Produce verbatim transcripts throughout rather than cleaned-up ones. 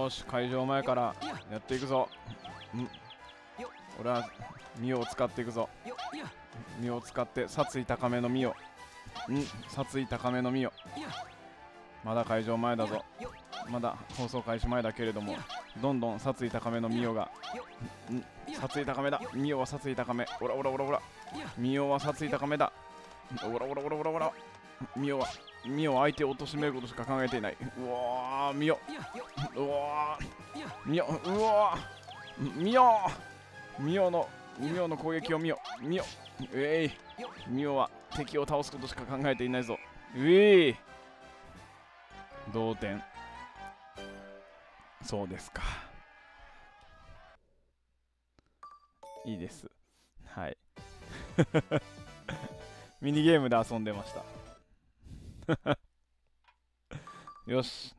よし、会場前からやっていくぞ。ん俺はミオを使っていくぞ。ミオを使って殺意高めのミオ。ん殺意高めのミオ。まだ会場前だぞ。まだ放送開始前だけれども、どんどん殺意高めのミオがん殺意高めだ。ミオは殺意高め。おらおらおらおら。ミオは殺意高めだ。おらおらおらおらおら。ミオはミオは相手を貶めることしか考えていない。うわーミオ。うわーミオ。うわーミオ。ミオのミオの攻撃をミオ。ミオ。えい。ミオは敵を倒すことしか考えていないぞ。うえい。同点。そうですか。いいです。はい。ミニゲームで遊んでました。よし。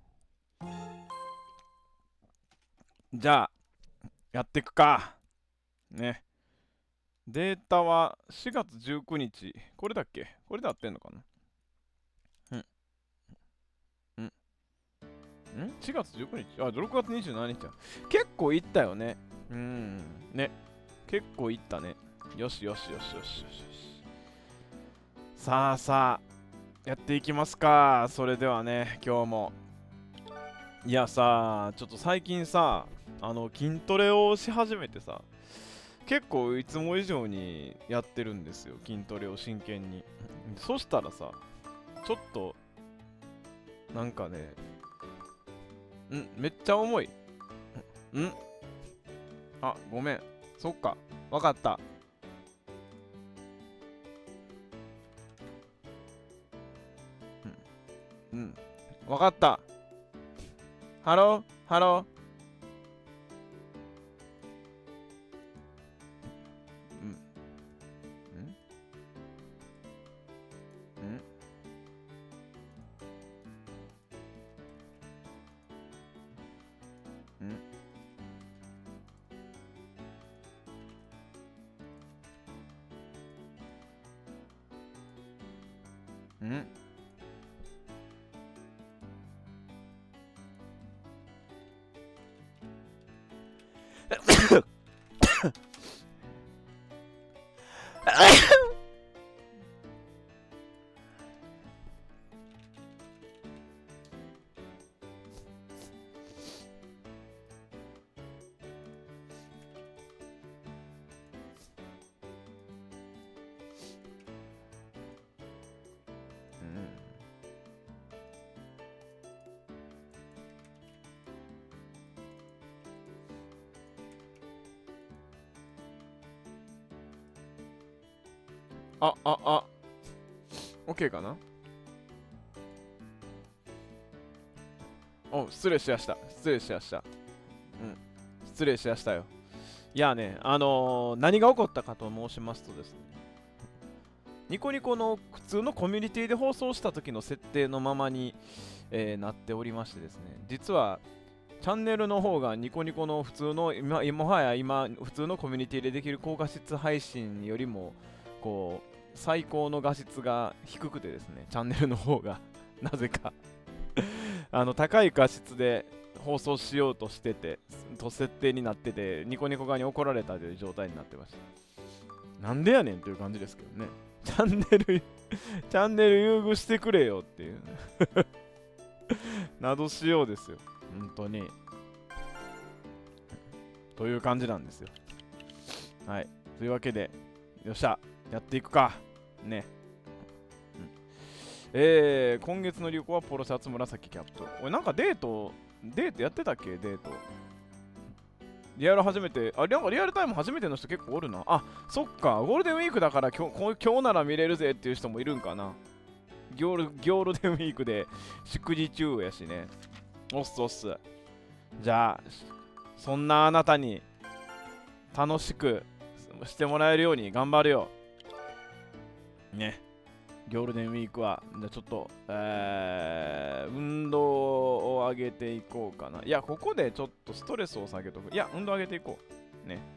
じゃあ、やっていくか。ね。データはしがつじゅうくにち。これだっけ？これで合ってんのかな？うん。んん ?しがつじゅうくにち？あ、ろくがつにじゅうしちにち。結構いったよね。うん。ね。結構いったね。よしよしよしよしよしよし。さあさあ、やっていきますか。それではね、今日も。いやさ、ちょっと最近さ、あの、筋トレをし始めてさ、結構いつも以上にやってるんですよ。筋トレを真剣に。そしたらさ、ちょっと、なんかね、んめっちゃ重い。んあ、ごめん。そっか。わかった。うん。うん。わかった。ハローハロー。うん。んんんんあ、あ、あ、OK かな。お、失礼しやした。失礼しやした。うん。失礼しやしたよ。いやね、あのー、何が起こったかと申しますとですね、ニコニコの普通のコミュニティで放送した時の設定のままに、えーなっておりましてですね、実は、チャンネルの方がニコニコの普通の今、今はや今、普通のコミュニティでできる高画質配信よりも、こう、最高の画質が低くてですね、チャンネルの方が、なぜかあの、高い画質で放送しようとしてて、と設定になってて、ニコニコ側に怒られたという状態になってました。なんでやねんという感じですけどね。チャンネルチャンネル優遇してくれよっていうなどしようですよ。本当に。という感じなんですよ。はい。というわけで、よっしゃ、やっていくか。ね。うん、えー、今月の流行はポロシャツ紫キャップ。俺なんかデート、デートやってたっけデート。リアル初めて、あ、なんかリアルタイム初めての人結構おるな。あ、そっか、ゴールデンウィークだから今日今日なら見れるぜっていう人もいるんかな。ギョール、ギョールデンウィークで祝日中やしね。おっすおっす。じゃあ、そんなあなたに楽しくしてもらえるように頑張るよ。ね。ゴールデンウィークは、じゃあちょっと、えー、運動を上げていこうかな。いや、ここでちょっとストレスを下げとく。いや、運動上げていこう。ね。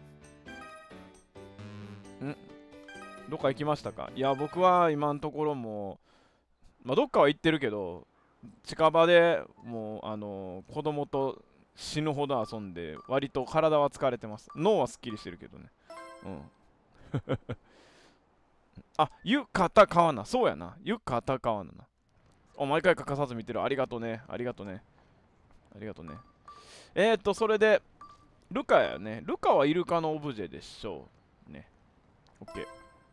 んどっか行きましたか？いや、僕は今のところもう、まあ、どっかは行ってるけど、近場でもう、あの、子供と死ぬほど遊んで、割と体は疲れてます。脳はすっきりしてるけどね。うん。あ、ゆかたかわな。そうやな。ゆかたかわなな。お、毎回欠かさず見てる。ありがとね。ありがとね。ありがとね。えーと、それで、ルカやね。ルカはイルカのオブジェでしょう。ね。オッケー。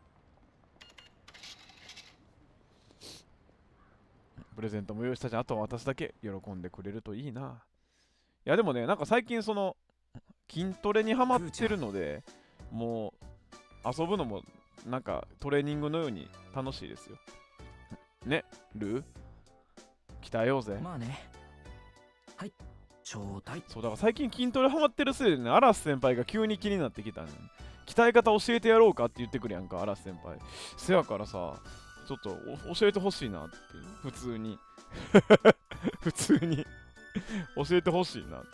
プレゼントも用意したじゃん。あとは私だけ喜んでくれるといいな。いやでもね、なんか最近その筋トレにハマってるので、もう遊ぶのもなんかトレーニングのように楽しいですよ。ね、ルー鍛えようぜ。 まあね。はい、ちょうだい。 そうだから最近筋トレハマってるせいでね、嵐先輩が急に気になってきたね。鍛え方教えてやろうかって言ってくるやんか、嵐先輩。せやからさ、ちょっと教えてほしいなって、普通に。普通に教えてほしいなって。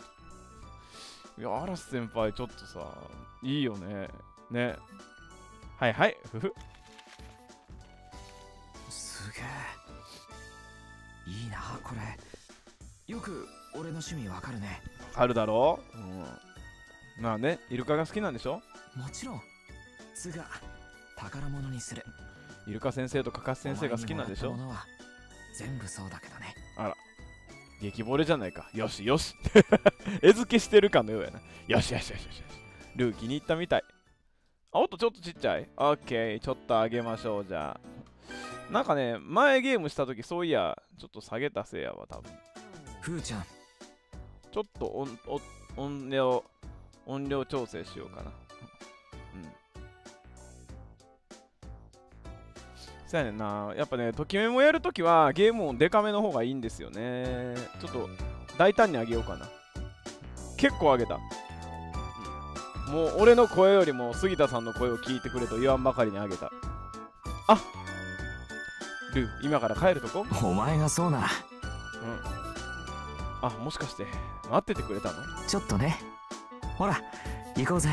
いや、嵐先輩ちょっとさ、いいよね。ね。はいはい、ふふ。 すげえ。いいな、これ。よく俺の趣味わかるね。 あるだろう、うん、まあね、イルカが好きなんでしょ。 もちろん。つが宝物にする。 イルカ先生とカカス先生が好きなんでしょ。 ものは全部そうだけどね。 あら、激惚れじゃないか。よしよし。餌付けしてるかのようやな。よしよしよしよし。ルー気に入ったみたい。あ、おっとちょっとちっちゃい。オッケー、ちょっと上げましょう、じゃあ。なんかね、前ゲームしたとき、そういや、ちょっと下げたせいやわ、多分。 ふーちゃん。 ちょっと音音量、音量調整しようかな。うん。そうやねんな。やっぱね、ときめもやるときはゲーム音デカめの方がいいんですよね。ちょっと大胆に上げようかな。結構上げた。うん、もう俺の声よりも杉田さんの声を聞いてくれと言わんばかりに上げた。あ、ルー、今から帰るとこ？ お前がそうなら。 うん。あ、もしかして待っててくれたの？ ちょっとね。ほら、行こうぜ。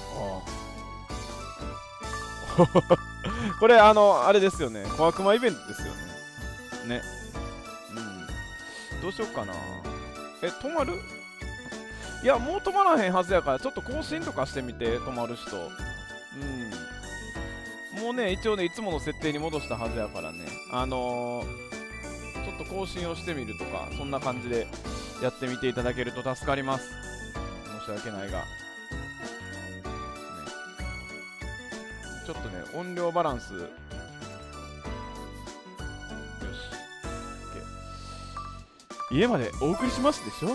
ああ。これあのあれですよね。小悪魔イベントですよね。ね。うん。どうしよっかな。え、止まる？いや、もう止まらへんはずやから、ちょっと更新とかしてみて、止まる人。うん。もうね、一応ね、いつもの設定に戻したはずやからね。あのー、ちょっと更新をしてみるとか、そんな感じでやってみていただけると助かります。申し訳ないが。ちょっとね、音量バランス。よし。OK。家までお送りしますでしょ。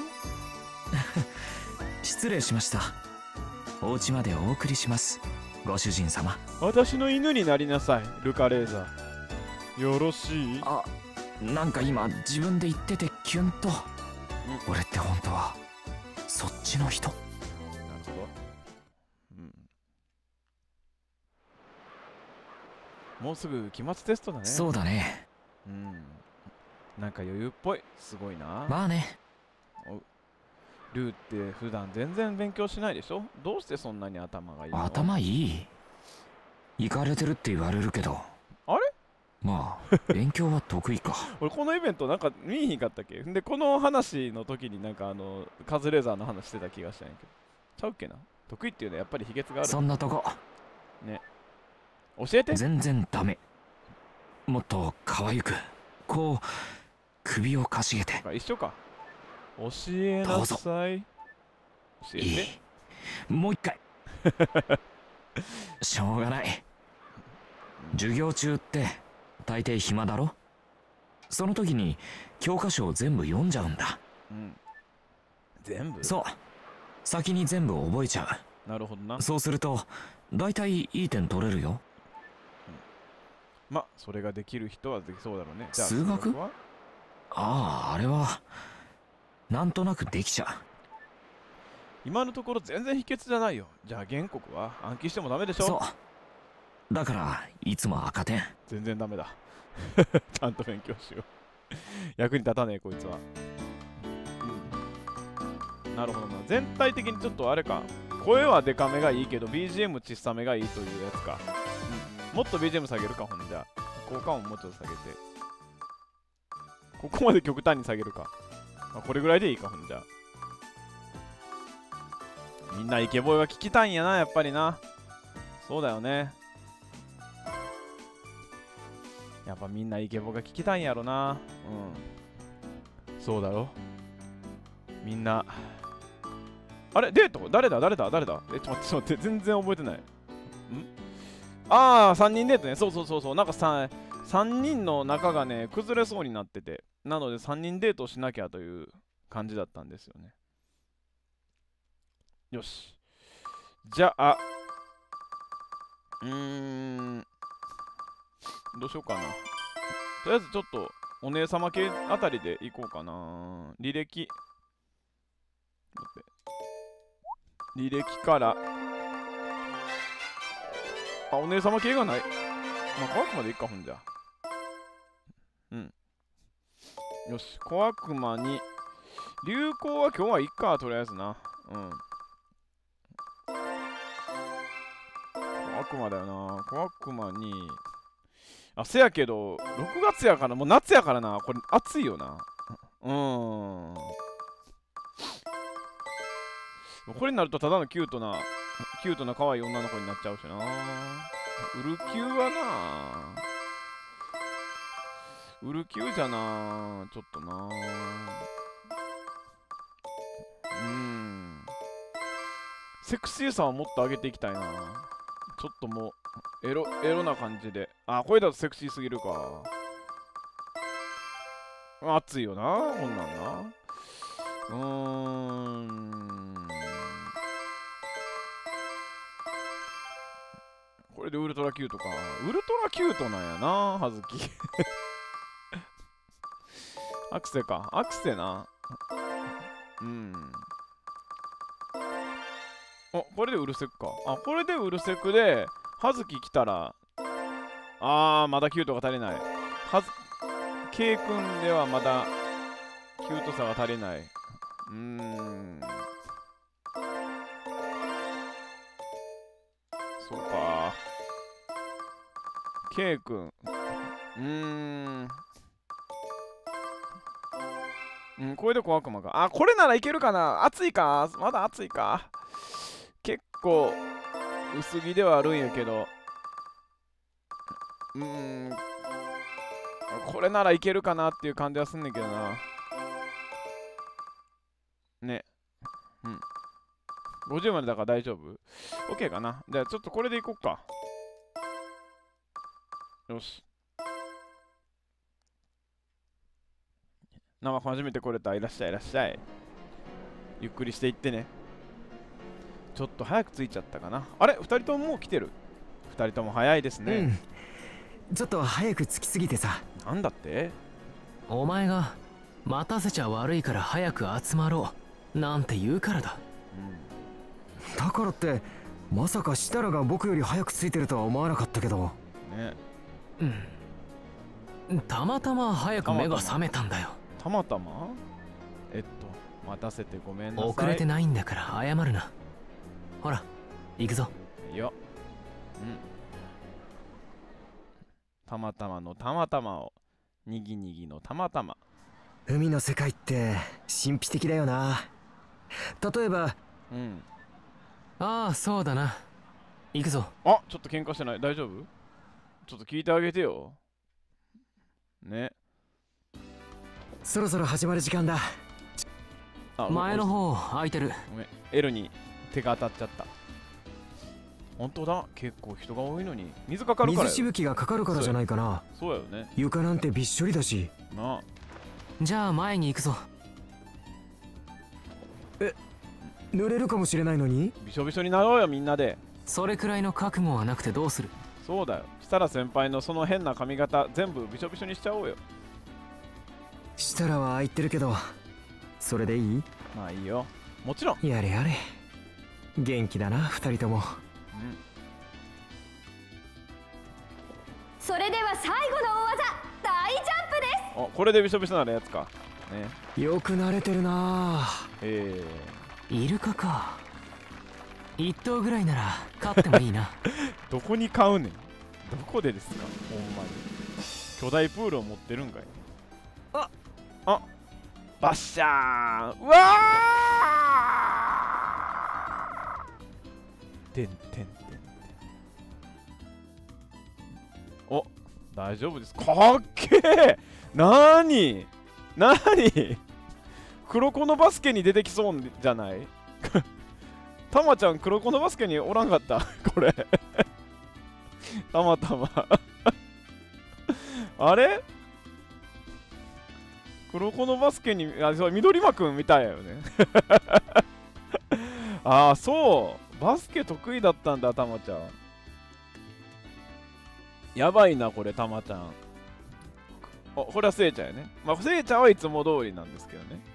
失礼しました。お家までお送りします。ご主人様。 私の犬になりなさい、ルカレーザー。よろしい？ あ、なんか今自分で言っててキュンと。俺って本当はそっちの人？ なるほど。うん。もうすぐ期末テストだね。 そうだね。 うん。なんか余裕っぽい。すごいな。 まあね。 おルーって普段全然勉強しないでしょ。どうしてそんなに頭がいいの？ 頭いい？行かれてるって言われるけど。 あれ？ まあ勉強は得意か。 俺このイベントなんか見えひんかったっけ？でこの話の時になんかあのカズレーザーの話してた気がしたんやけど。ちゃうっけな。得意っていうのはやっぱり秘訣がある。 そんなとこね。教えて。 全然ダメ。もっと可愛くこう首をかしげて。 一緒か。教えなさい。教えて。いい。 もう一回。しょうがない。授業中って大抵暇だろ。その時に教科書を全部読んじゃうんだ。 うん。全部？ そう。先に全部覚えちゃう。なるほどな。 そうすると大体いい点取れるよ。 うん、ま、それができる人はできそうだろうね。じゃあ数学は？ああ、あれはなんとなくできちゃう。 今のところ全然秘訣じゃないよ。じゃあ原告は暗記してもダメでしょ。 そう。だからいつも赤点。 全然ダメだ。ちゃんと勉強しよう。役に立たねえこいつは。うん、なるほどな。全体的にちょっとあれか。声はデカめがいいけど ビージーエム 小さめがいいというやつか。うん、もっと ビージーエム 下げるかほんじゃ。効果音もうちょっと下げて。ここまで極端に下げるか。まあ、これぐらいでいいかほんじゃ。 みんなイケボが聞きたいんやな、やっぱりな。そうだよね。やっぱみんなイケボが聞きたいんやろな。うん。そうだろ。みんな。あれデート誰だ誰だ誰だえ、ちょっと待って、ちょっと待って、全然覚えてない。んああ、さんにんデートね。そうそうそうそう。なんかさ、さんにんの仲がね、崩れそうになってて。なのでさんにんデートをしなきゃという感じだったんですよね。よし。じゃあ、うーん、どうしようかな。とりあえずちょっとお姉様系あたりでいこうかな。履歴。待って履歴から。あ、お姉様系がない。まあ、小悪魔でいっか、ほんじゃ。うん。よし、小悪魔に。流行は今日はいっか、とりあえずな。うん。小悪魔だよな。小悪魔に。あ、せやけど、ろくがつやから、もう夏やからな。これ、暑いよな。うーん。これになると、ただのキュートな、キュートな可愛い女の子になっちゃうしな。ウルキューはな。ウルキューじゃな。ちょっとな。うーん。セクシーさをもっと上げていきたいな。ちょっともう、エロ、エロな感じで。あ、これだとセクシーすぎるか。熱いよな、こんなんな。うーん。これでウルトラキュートか。ウルトラキュートなんやな、葉月。アクセか。アクセな。うん。お、これでウルセクか。あ、これでウルセクで、葉月来たら、あー、まだキュートが足りない。はず、K 君ではまだ、キュートさが足りない。うーん。そうか。K 君。うーん。うん、これで小悪魔か。あ、これならいけるかな。暑いか。まだ暑いか。結構、薄着ではあるんやけど。うーん。これならいけるかなっていう感じはすんねんけどな。ね。うん。ごじゅうまでだから大丈夫 ?OK かな。じゃあちょっとこれでいこっか。よし。なんか初めて来れた。いらっしゃいいらっしゃい。ゆっくりしていってね。ちょっと早く着いちゃったかな。あれふたりとももう来てる。ふたりとも早いですね。 うん。ちょっと早く着きすぎてさ。 なんだって？ お前が待たせちゃ悪いから早く集まろうなんて言うからだ。うん、だからってまさか設楽が僕より早く着いてるとは思わなかったけど。 ね。 うん。たまたま早く目が覚めたんだよ。 たまたま？えっと待たせてごめんなさい。 遅れてないんだから謝るな。ほら行くぞ。 いいよ。うん。たまたまのたまたまをにぎにぎのたまたま。 海の世界って神秘的だよな。例えば、 うん。 ああそうだな。行くぞ。 あ、ちょっと喧嘩してない？大丈夫？ちょっと聞いてあげてよ。ね。 そろそろ始まる時間だ。あ、前の方空いてる。 ごめん、L に手が当たっちゃった。本当だ、結構人が多いのに水かかるから。 水しぶきがかかるからじゃないかな。 そうやよね。 床なんてびっしょりだしなあ。 じゃあ前に行くぞ。え、濡れるかもしれないのに。 びしょびしょになろうよみんなで。 それくらいの覚悟はなくてどうする。 そうだよ。設楽先輩のその変な髪型全部びしょびしょにしちゃおうよ。 設楽はああ言ってるけどそれでいい？ まあいいよ、もちろん。 やれやれ、元気だな二人とも。うん、 それでは最後の大技大ジャンプです。 お、これでびしょびしょなるやつかね。 よく慣れてるな。 ええー、イルカか。一頭ぐらいなら飼ってもいいな。 どこに飼うねん。どこでですかほんまに。巨大プールを持ってるんかい。 ああ、バッシャーン。うわてんてんてん。お、大丈夫です。かっけえ。なーになーに黒子のバスケに出てきそうじゃないたまちゃん黒子のバスケにおらんかったこれたまたまあれ黒子のバスケに、あ、そう、緑間くんみたいやよねああ、そうバスケ得意だったんだ、たまちゃん。やばいな、これ、たまちゃん。お、これはせいちゃんやね。まあ、せいちゃんはいつも通りなんですけどね。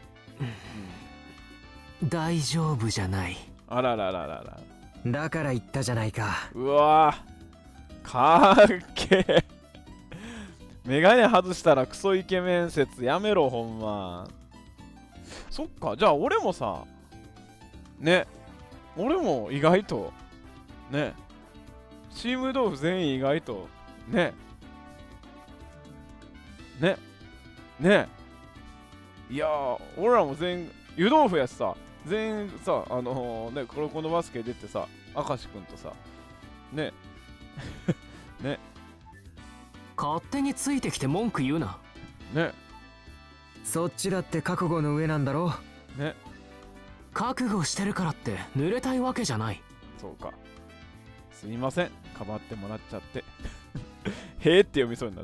うん、大丈夫じゃない。 あららららら。 だから言ったじゃないか。 うわー、かっけえ。メガネ外したらクソイケメン説やめろ、ほんま。そっか、じゃあ俺もさ、ね、俺も意外と、ね、チーム豆腐全員意外と、ね、ね、ね、いやー、俺らも全員、湯豆腐やしさ、全員さ、あのー、ね、黒子のバスケ出てさ、明石くんとさ、ね、ね、 勝手についてきて文句言うな。 ね、 そっちだって覚悟の上なんだろ。 ね、 覚悟してるからって濡れたいわけじゃない。 そうか。すいません、かばってもらっちゃって。へーって読みそうになった。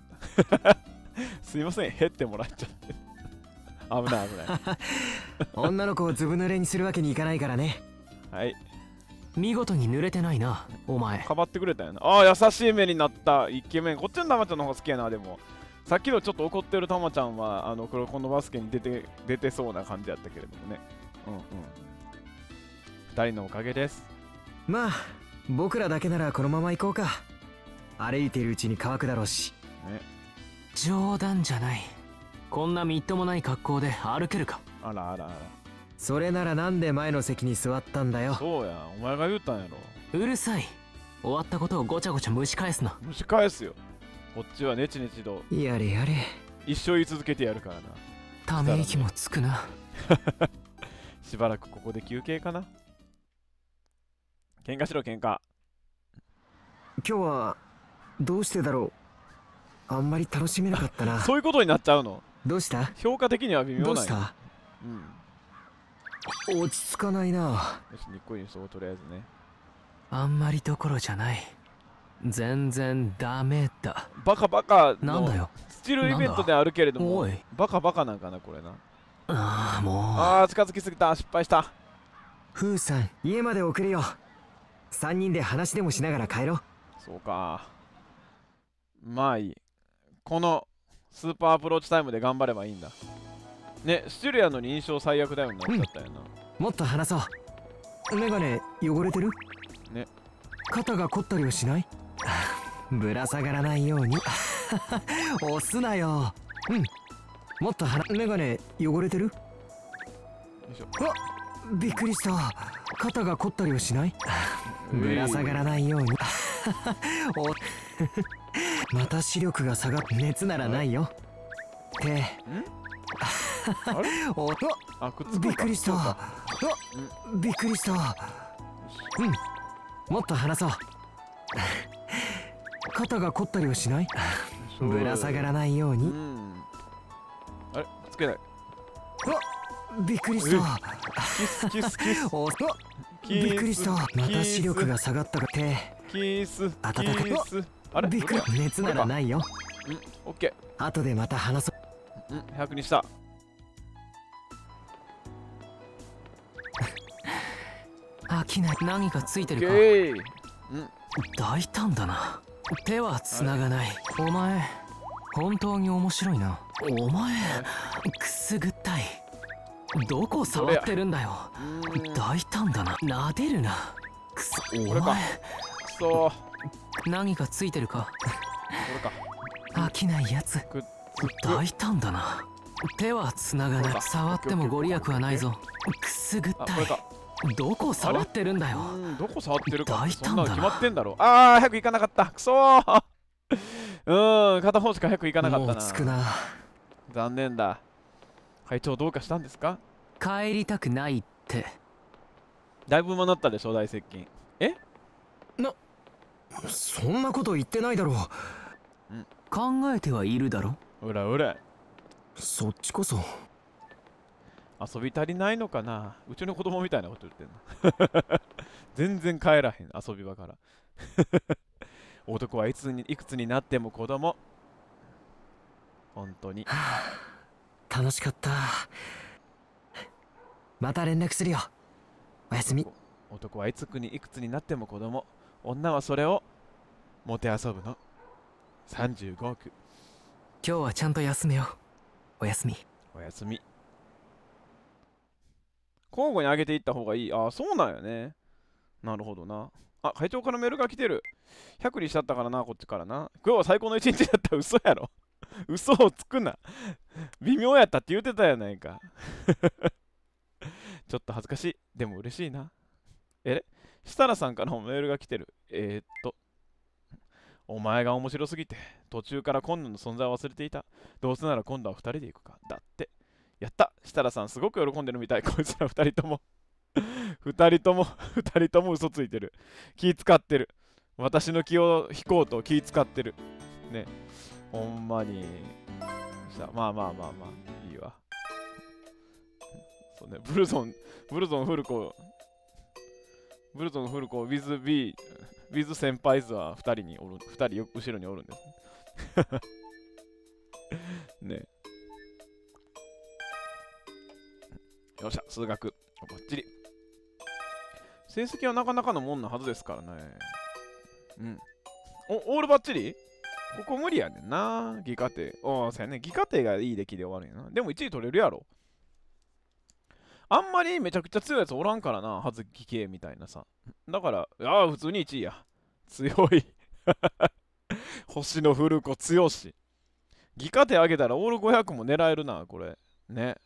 すいません、へってもらっちゃって。危ない危ない。 女の子をずぶ濡れにするわけにいかないからね。 はい。 見事に濡れてないな、お前。 かばってくれたよな。ああ、優しい目になったイケメン。こっちのたまちゃんの方が好きやな、でも。さっきのちょっと怒ってるたまちゃんは、あの、黒子のバスケに出て、出てそうな感じやったけれどもね。うんうん。二人のおかげです。 まあ、僕らだけならこのまま行こうか。歩いているうちに乾くだろうし。 ね。 冗談じゃない。こんなみっともない格好で歩けるか。 あらあらあら。 それならなんで前の席に座ったんだよ。 そうや、お前が言ったんやろ。 うるさい。終わったことをごちゃごちゃ蒸し返すな。 蒸し返すよ。こっちはネチネチとやれやれ。 一生言い続けてやるからな。 ため息もつくな。 しばらくここで休憩かな。喧嘩しろ喧嘩。 今日はどうしてだろう。あんまり楽しめなかったな。 そういうことになっちゃうの。 どうした？ 評価的には微妙なんや。 どうした？ うん。 落ち着かないな。 よし、にっこりにそう、とりあえずね。 あんまりどころじゃない。全然ダメだ。 バカバカのなんだよ。 スチルイベントであるけれども、 おいバカバカなんかな、これな。 ああ、もう。 ああ、近づきすぎた。失敗した。 フーさん、家まで送るよ。さんにんで話でもしながら帰ろう。 そうか。まあいい。このスーパーアプローチタイムで頑張ればいいんだ。ね、シチュリアのに印象最悪だよになっちゃったよな。 うん、もっと話そう。メガネ汚れてる？ ね。 肩が凝ったりはしない？ぶら下がらないように。押すなよ。うん。もっと話。メガネ汚れてる？よいしょ。 あ、びっくりした。肩が凝ったりはしない？ぶら下がらないように。おまた視力が下がっ熱ならないよ。手。ん？ あれ？ おっあ、くっつくか。 びっくりした。あ、びっくりした。うん。もっと話そう。肩が凝ったりはしない？ぶら下がらないように。 うん。あれ？くっつけない。 あ、びっくりした。 キスキスキス。 おっびっくりした。また視力が下がったか。手。 キス。 温かキス。あれ？ びっくり。熱ならないよ。 うん、オッケー。後でまた話そう。 うん、ひゃくにした。 飽きない。何かついてるか。 うん、 大胆だな。手は繋がない。お前本当に面白いな。お前くすぐったい。どこ触ってるんだよ。大胆だな。撫でるな。くそ、お前くそ何かついてるか。 これか。 飽きないやつ。大胆だな。手は繋がない。触ってもご利益はないぞ。くすぐったい。どこ触ってるんだよ。 どこ触ってるか大胆だな。 そんなの決まってんだろ。ああ、早く行かなかった。くそー。うん、片方しか早く行かなかったな。 もう着くな。 残念だ。会長どうかしたんですか？ 帰りたくないって。 だいぶ間なったでしょ、大接近。え？ そんなこと言ってないだろう。 考えてはいるだろ。 うらうら。 そっちこそ。 遊び足りないのかな。うちの子供みたいなこと言ってんの。全然帰らへん、遊び場から。男はいつにいくつになっても子供。本当に。 楽しかった。また連絡するよ。おやすみ。 男はいつにいくつになっても子供。女はそれをもてあそぶの。さんじゅうごおく。 今日はちゃんと休めよ。おやすみ。 おやすみ。交互に上げていった方がいい。ああ、そうなんよね。なるほどな。あ、会長からメールが来てる。ひゃくにしちゃったからな、こっちからな。今日は最高の一日だった。嘘やろ。嘘をつくな。微妙やったって言うてたやないか。ちょっと恥ずかしい。でも嬉しいな。えれ設楽さんからもメールが来てる。えー、っと。お前が面白すぎて、途中から今度の存在を忘れていた。どうせなら今度はふたりで行くか。だって。やった設楽さんすごく喜んでるみたい。こいつらふたりとも。ふたりとも、ふたりとも嘘ついてる。気使ってる。私の気を引こうと気使ってる。ね。ほんまに。まあまあまあまあ、いいわ。そうね、ブルゾン、ブルゾンフルコ、ブルゾンフルコ、ウィズ B、ウィズ先輩図はふたりにおる、ふたり後ろにおるんですね。ね。よっしゃ、数学、ばっちり。成績はなかなかのもんなはずですからね。うん。お、オールバッチリここ無理やねんな。技科程。おー、そうやね。技科程がいい出来で終わるんやな。でもいちい取れるやろ。あんまりめちゃくちゃ強いやつおらんからな。はず技系みたいなさ。だから、ああ、普通にいちいや。強い。星のフルコ強し。技科程上げたらオールごひゃくも狙えるな、これ。ね。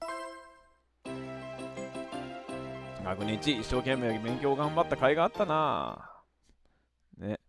学年いちい一生懸命勉強頑張った甲斐があったな。ね。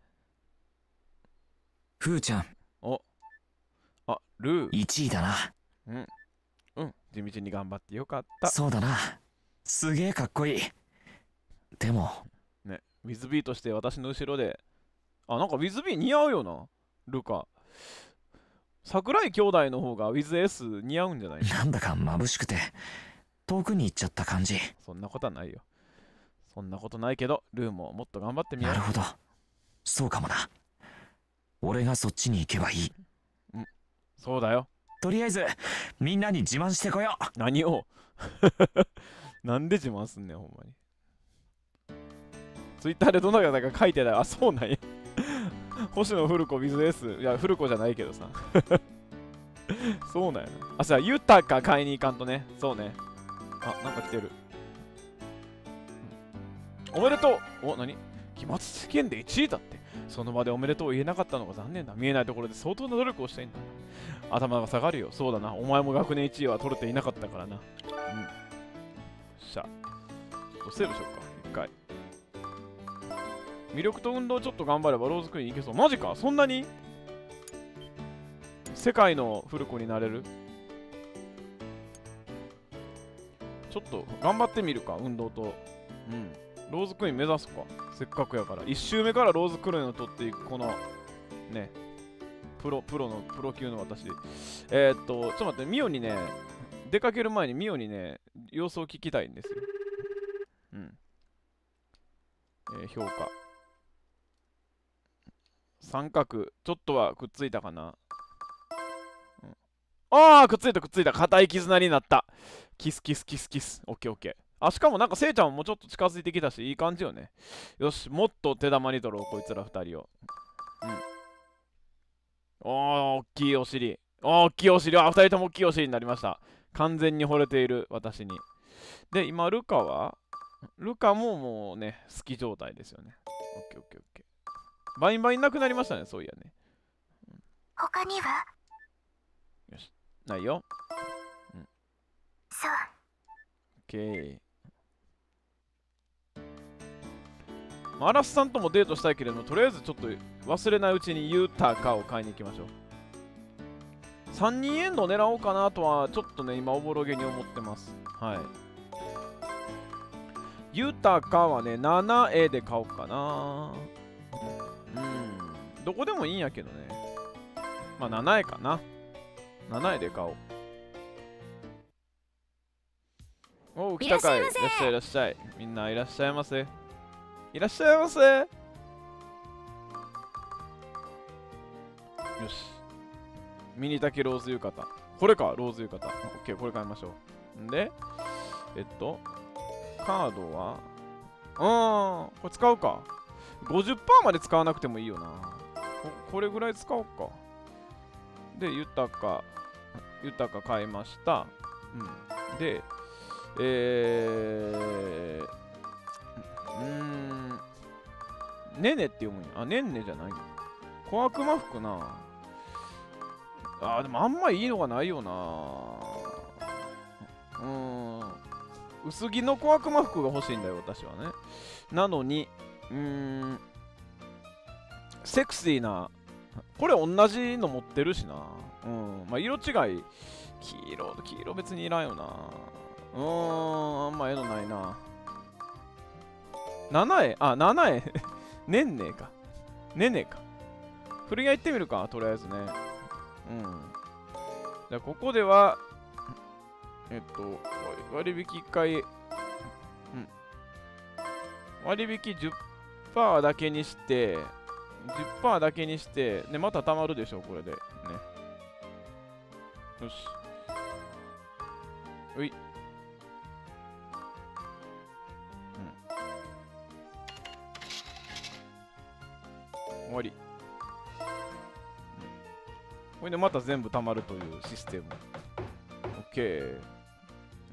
ふーちゃん。 お。あ、ルー。 いちいだな。 うん。うん。地道に頑張ってよかった。 そうだな。すげえかっこいい。でも。 ね。ウィズビーとして私の後ろで。あ、なんかウィズビー似合うよな。ルカ。桜井兄弟の方がウィズ S 似合うんじゃない？ なんだか眩しくて。遠くに行っちゃった感じ。 そんなことはないよ。そんなことないけど、ルーももっと頑張ってみよう。 なるほど。そうかもな。俺がそっちに行けばいい。 うん。そうだよ。 とりあえず、みんなに自慢してこよう。 何をなんで自慢すんねん、ほんまに。ツイッターでどなたか書いてたら、あ、そうなんや。星野フルコ ウィズ S。いや、フルコじゃないけどさ。そうなんやな。あ、さ、ユタカ買いに行かんとね。そうね。あ、なんか来てる。おめでとう。お、なに期末試験でいちいだって。その場でおめでとう言えなかったのが残念だ。見えないところで相当な努力をしていんだ。頭が下がるよ。そうだな。お前も学年いちいは取れていなかったからな。うん。しゃ。ちょっとセーブしようか。一回。魅力と運動ちょっと頑張ればローズクイーンいけそう。マジかそんなに世界のフルコになれる？ちょっと頑張ってみるか、運動と。うん。ローズクイーン目指すか。せっかくやから。いち周目からローズクイーンを取っていく、この、ね。プロ、プロの、プロ級の私。えー、っと、ちょっと待って、ミオにね、出かける前にミオにね、様子を聞きたいんですよ。うん。えー、評価。三角、ちょっとはくっついたかな。うん、ああ、くっついたくっついた。硬い絆になった。キスキスキスキス。オッケーオッケー。あ、しかもなんかせいちゃんもちょっと近づいてきたし、いい感じよね。よし、もっと手玉に取ろう、こいつら二人を。うん。おー、大きいお尻。大きいお尻。あ、二人とも大きいお尻になりました。完全に惚れている、私に。で、今、ルカはルカももうね、好き状態ですよね。オッケーオッケーオッケー。バインバインなくなりましたね、そういやね。うん、 他には？ よし、ないよ。うん。 そう。 オッケー。アラスさんともデートしたいけれども、とりあえずちょっと忘れないうちにユータカを買いに行きましょう。さんにんエンド狙おうかなとは、ちょっとね、今、おぼろげに思ってます。はい。ユータカはね、ななエー で買おうかな。 うんどこでもいいんやけどね。まあななえかな。ななえで買おう。おう来たかい。いらっしゃいいらっしゃい。みんないらっしゃいませ。いらっしゃいませ。よし。ミニタケローズ浴衣。これか、ローズ浴衣。オッケー、これ買いましょう。んで、えっと、カードは、うーん、これ使うか。ごじゅっパーセント まで使わなくてもいいよな。こ, これぐらい使おうか。で、豊か、豊か買いました。うん。で、えー、うーん、ねねって読むんや。あ、ねんねじゃないの。小悪魔服な。あー、でもあんまいいのがないよな。うーん。薄着の小悪魔服が欲しいんだよ、私はね。なのに、うーん、セクシーな、これ同じの持ってるしな。うん。まあ、色違い、黄色、黄色別にいらんよな。うーん、あんまええのないな。ななえあ、ななえねんねか。ねねか。古着屋行ってみるか、とりあえずね。うん。じゃあ、ここでは、えっと、割引いっかい、うん。割引 じゅっパーセント だけにして、じゅっパーセント だけにして、ね、またたまるでしょ、これで。ね。よし。うい。終わり。これでまた全部たまるというシステム。OK。うん。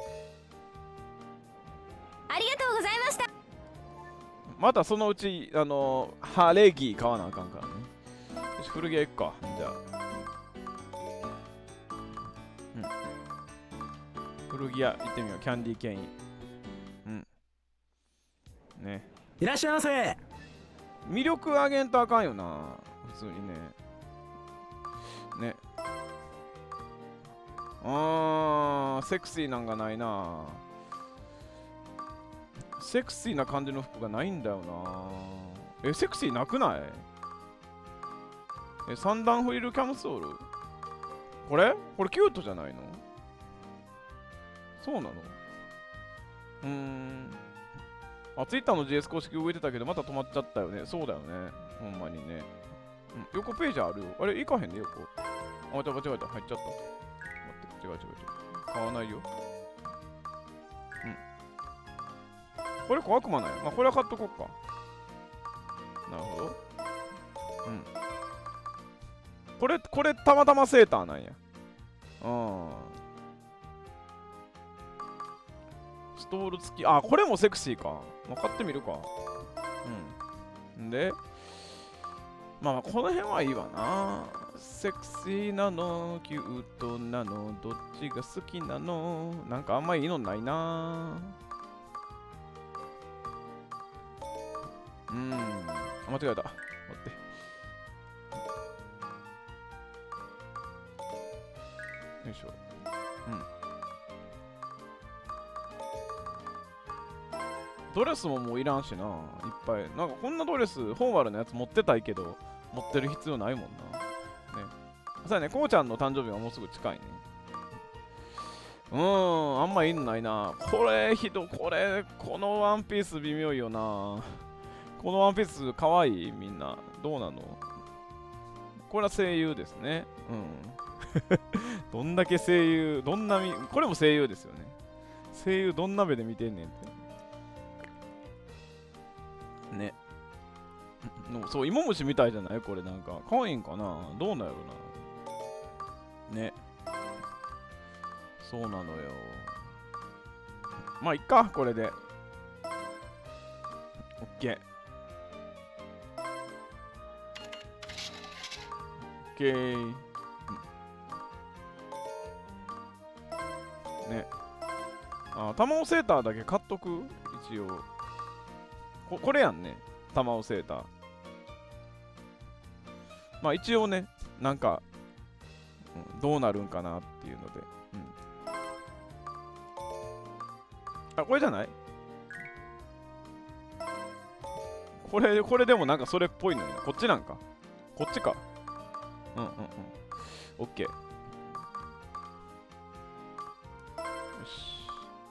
ありがとうございました。 またそのうち、あのー、ハレギー買わなあかんからね。よし、古着屋行くか。じゃあ。うん。古着屋行ってみよう。キャンディーケイン。うん。ね。 いらっしゃいませ。 魅力あげんとあかんよな。普通にね。ね。あー、セクシーなんかないな。セクシーな感じの服がないんだよな。え、セクシーなくない？え、三段フリルキャムソール？これこれキュートじゃないの？そうなの？うーん。あ、ツイッターの ジェイエス 公式動いてたけど、また止まっちゃったよね。そうだよね。ほんまにね。うん、横ページあるよ。あれ、行かへんね、横。あ、間違えた、間違えた。入っちゃった。待って、違う違う違う。買わないよ。うん。これ小悪魔なんや。まあ、これは買っとこっか。なるほど。うん。これ、これ、たまたまセーターなんや。うん。ストール付き。あ、これもセクシーか。まあ、買ってみるか。うん。んで、まあ、まあ、この辺はいいわな。セクシーなの、キュートなの、どっちが好きなの。なんかあんまいいのないな。うーん。あ、間違えた。待って。よいしょ。うん。ドレスももういらんしな。いっぱい。なんかこんなドレス、フォーマルなやつ持ってたいけど、持ってる必要ないもんな。ね。そうやね、こうちゃんの誕生日がもうすぐ近いね。うーん、あんまいいのないな。これ、ひど、これ、このワンピース微妙いよな。このワンピースかわいいみんな。どうなの？これは声優ですね。うん。どんだけ声優、どんなみ、これも声優ですよね。声優どんな目で見てんねんって。ね。のそう、芋虫みたいじゃないこれなんか。可愛いんかなどうなんやろな。ね。そうなのよ。まあ、いっか、これで。オッケー。オッケー。うん、ね。あ、卵セーターだけ買っとく一応。こ, これやんね。卵セーター。まあ一応ね、なんか、うん、どうなるんかなっていうので。うん、あ、これじゃない？ これ、これでもなんかそれっぽいのにな。こっちなんか。こっちか。うんうんうん。オッケー。よし。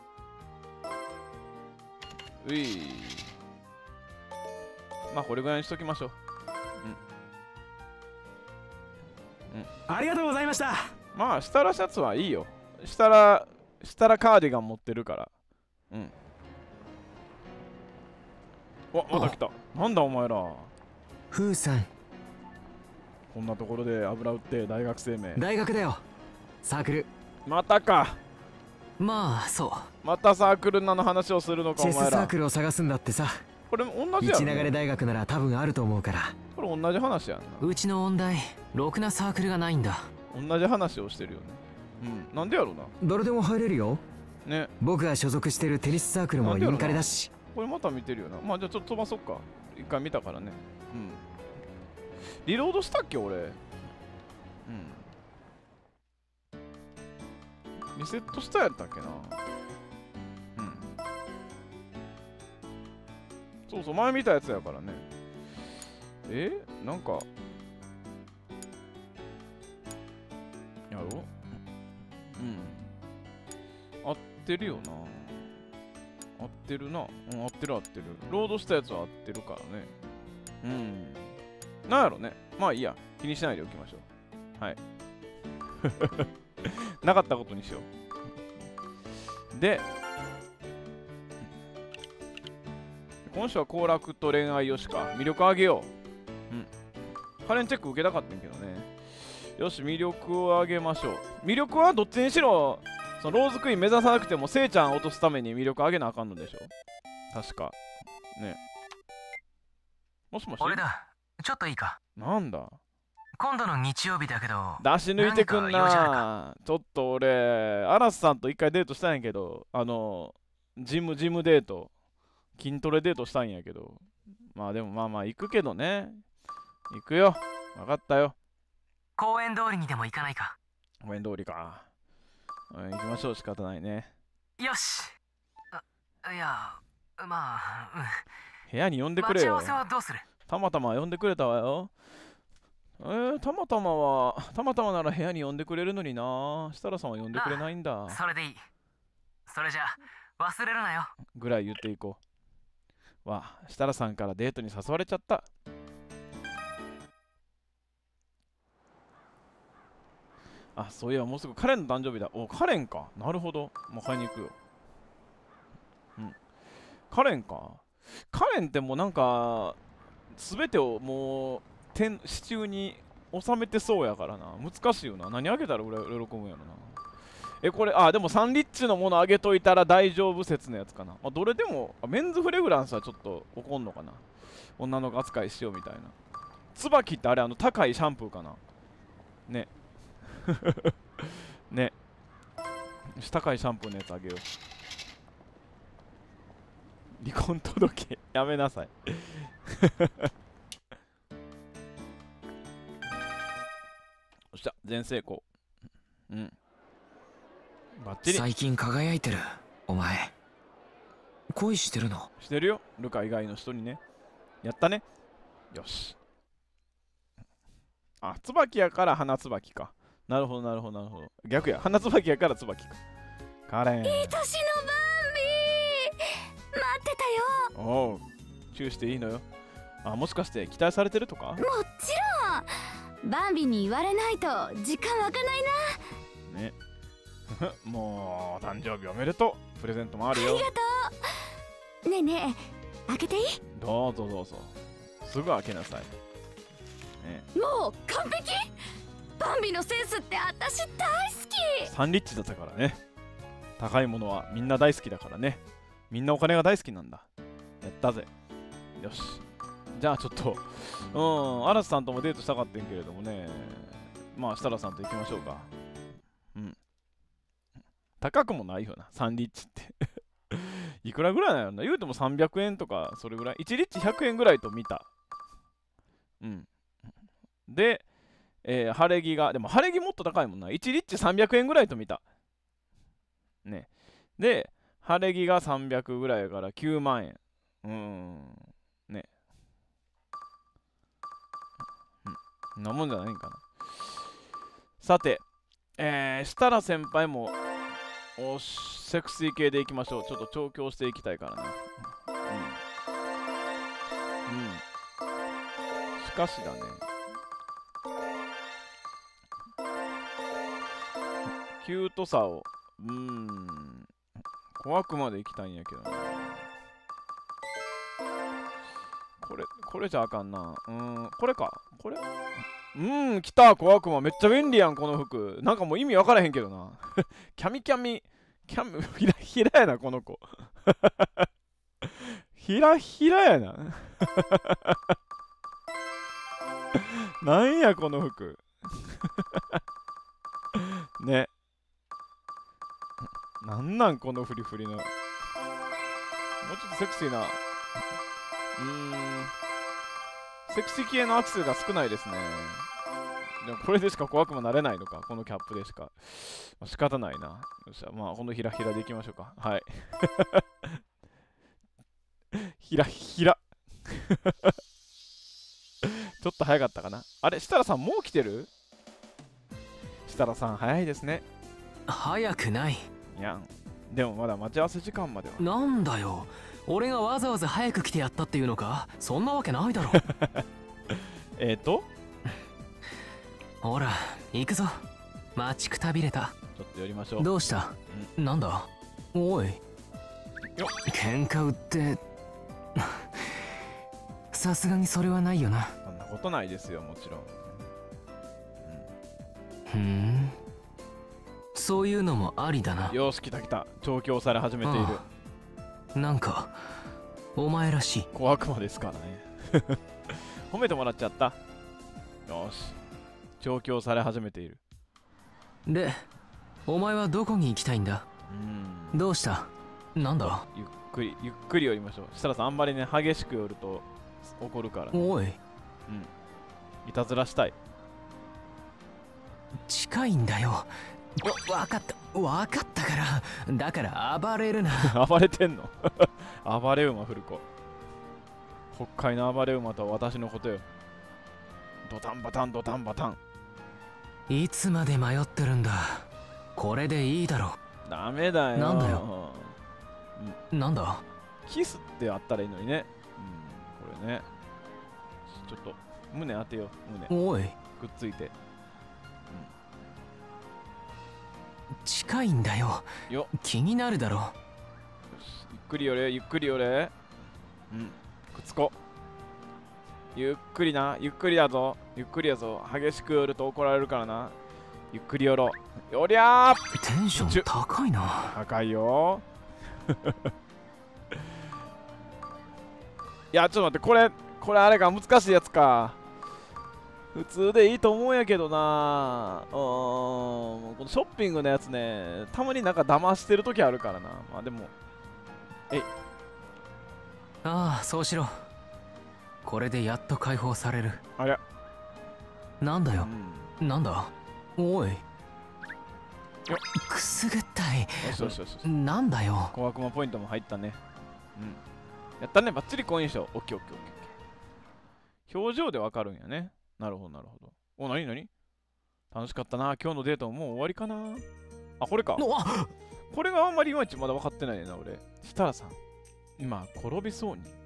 うい。まあ、これぐらいにしときましょう。うん。うん。 ありがとうございました。 まあ、下らシャツはいいよ。下ら、下らカーディガン持ってるから。うん。わ、また来た。なんだお前ら。 フーさん。 こんなところで油売って大学生名。 大学だよ。サークル。 またか。 まあそまたサークルなの話をするのかお前ら。 チェスサークルを探すんだってさ。 これ同じやろ、ね。 一流れ大学なら多分あると思うから。 これ同じ話やんな。 ううちの音大ろくなサークルがないんだ。 同じ話をしてるよね。うん。なんでやろうな。 誰でも入れるよ。 ね。 僕が所属してるテニスサークルもインカレだし。 これまた見てるよな。まあじゃあちょっと飛ばそっか。一回見たからね。うん。リロードしたっけ俺。うん。リセットしたやったっけな。うん。そうそう、前見たやつやからね。えなんか。やろうん。合ってるよな。合ってるな。うん、合ってる合ってる。ロードしたやつは合ってるからね。うん。なんやろね。まあいいや。気にしないでおきましょう。はい。なかったことにしよう。で、今週は行楽と恋愛よしか。魅力上げよう。うん。カレンチェック受けたかったんけどね。よし、魅力を上げましょう。魅力はどっちにしろ、そのローズクイーン目指さなくても、せいちゃん落とすために魅力上げなあかんのでしょ。確か。ね。もしもし。 俺だ。ちょっといいか。 なんだ。 今度の日曜日だけど。 出し抜いてくん何か用事あるな。ちょっと俺、アラスさんと一回デートしたんやけど、あの、ジム、ジムデート、筋トレデートしたんやけど、まあでもまあまあ行くけどね。行くよ。分かったよ。 公園通りにでも行かないか。 公園通りか。行きましょう、仕方ないね。 よし。あ、いや、まあ、うん。 部屋に呼んでくれよ。 待ち合わせはどうする？ たまたま呼んでくれたわよ。えー、たまたまは、たまたまなら部屋に呼んでくれるのにな。設楽さんは呼んでくれないんだ。 それでいい。それじゃあ、忘れるなよ。 ぐらい言っていこう。わあ、設楽さんからデートに誘われちゃった。あ、そういや、もうすぐカレンの誕生日だ。お、カレンか。なるほど。もう買いに行くよ。うん。カレンか。カレンってもうなんか、すべてをもう、手中に収めてそうやからな。難しいよな。何あげたら俺喜ぶんやろな。え、これ、あ、でもサンリッチのものあげといたら大丈夫説のやつかな。まあ、どれでも、メンズフレグランスはちょっと怒んのかな。女の子扱いしようみたいな。椿ってあれ、あの、高いシャンプーかな。ね。ね。高いシャンプーのやつあげよう。離婚届やめなさい。よっしゃ、全成功。うん。バッチリ。 最近輝いてるお前。恋してるの？ してるよ、ルカ以外の人にね。やったね。よし。あ、椿やから花椿か。なるほどなるほどなるほど。逆や、花椿やから椿か。カレン。 いい年のバンビー待ってたよ。 おう、チューしていいのよ。あ、もしかして期待されてるとか？ もちろんバンビに言われないと時間湧かないな。 ね。もう誕生日おめでとう。プレゼントもあるよ。 ありがとう。ねえねえ、開けていい？ どうぞどうぞ。すぐ開けなさい。ね、 もう完璧。バンビのセンスって私大好き。 サンリッチだったからね。高いものはみんな大好きだからね。みんなお金が大好きなんだ。やったぜ。よし。じゃあちょっと、うん、嵐さんともデートしたかったんけれどもね。まあ、設楽さんと行きましょうか。うん。高くもないよな、サンリッチって。いくらぐらいなのな。言うてもさんびゃくえんとか、それぐらい。いちリッチひゃくえんぐらいと見た。うん。で、えー、晴れ着が、でも晴れ着もっと高いもんな。いちリッチさんびゃくえんぐらいと見た。ね。で、晴れ着がさんびゃくぐらいやからきゅうまんえん。うーん。ね。 んなもんじゃないんかな。さて、えー、設楽先輩もおセクシー系でいきましょう。ちょっと調教していきたいからな。うん。うん。しかしだね。キュートさを、うーん、怖くまで行きたいんやけどな。これ、これじゃあかんな。うーん、これか。これうーん、来た、小悪魔。めっちゃ便利やん、この服。なんかもう意味わからへんけどな。キャミキャミ、キャミ、ひらひらやな、この子。ひらひらやな。なんや、この服。ね。なんなん、このフリフリの。もうちょっとセクシーな。うーん。セクシー系のアクセルが少ないですね。でもこれでしか小悪魔なれないのか、このキャップでしか。まあ、仕方ないな。よっしゃ、まあ、このひらひらでいきましょうか。はい。ひらひら。ちょっと早かったかな。あれ、設楽さんもう来てる？設楽さん早いですね。 早くない。 いやん。でもまだ待ち合わせ時間までは。 なんだよ、俺がわざわざ早く来てやったっていうのか？そんなわけないだろ。 えっとほら行くぞ。待ちくたびれた。 ちょっと寄りましょう。 どうした？なんだ？おいよっ、 喧嘩売ってさすがにそれはないよな。 そんなことないですよ、もちろん。 ふん、そういうのもありだな。 よし、来た来た。調教され始めている。 ああ、なんかお前らしい。 小悪魔ですからね。褒めてもらっちゃった。よし、調教され始めている。 で、お前はどこに行きたいんだ？ うん、 どうした？なんだ？ ゆっくりゆっくり寄りましょう。設楽さん、あんまりね激しく寄ると怒るから、ね、 おい、 うん、いたずらしたい。 近いんだよ。わかったわかったから。だから暴れるな。 暴れてんの？暴れ馬フルコ。北海の暴れ馬とは私のことよ。ドタンバタンドタンバタン。 いつまで迷ってるんだ。これでいいだろ。 ダメだよ。 なんだよ、うん、なんだ？ キスってあったらいいのにね。うん、これね。ちょっと胸当てよう。胸。 おい、 くっついて。 近いんだよ。 よ気になるだろ。 よし、ゆっくり寄れ、ゆっくり寄れ。うん、くっつこ。ゆっくりな、ゆっくりだぞ。ゆっくりやぞ。激しく寄ると怒られるからな。ゆっくり寄ろう。よりゃー。 テンション高いな。 高いよ。いや、ちょっと待って、これ、これあれか、難しいやつか。普通でいいと思うんやけどな。うーん、このショッピングのやつね、たまになんか騙してる時あるからな。まあでも、えい。 ああ、そうしろ。これでやっと解放される。 ありゃ。 なんだよ、 うん、 なんだ？おい。 よくすぐったい。 よしよしよしよし。 なんだよ。 小悪魔ポイントも入ったね。うん。やったね、バッチリ好印象。オッケーオッケーオッケーオッケー。表情でわかるんやね。なるほどなるほど。お、なになに？楽しかったな。今日のデートももう終わりかな。あ、これか。これがあんまりいまいちまだ分かってないねんな、俺。設楽さん、今、転びそうに。ね、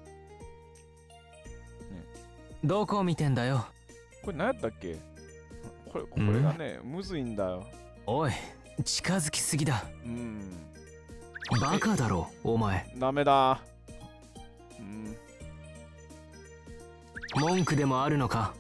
どこ見てんだよ。 これ何やったっけ？これ、これがね、むずいんだよ。 おい、近づきすぎだ。 うん。 バカだろ、お前。 ダメだ。うん。 文句でもあるのか？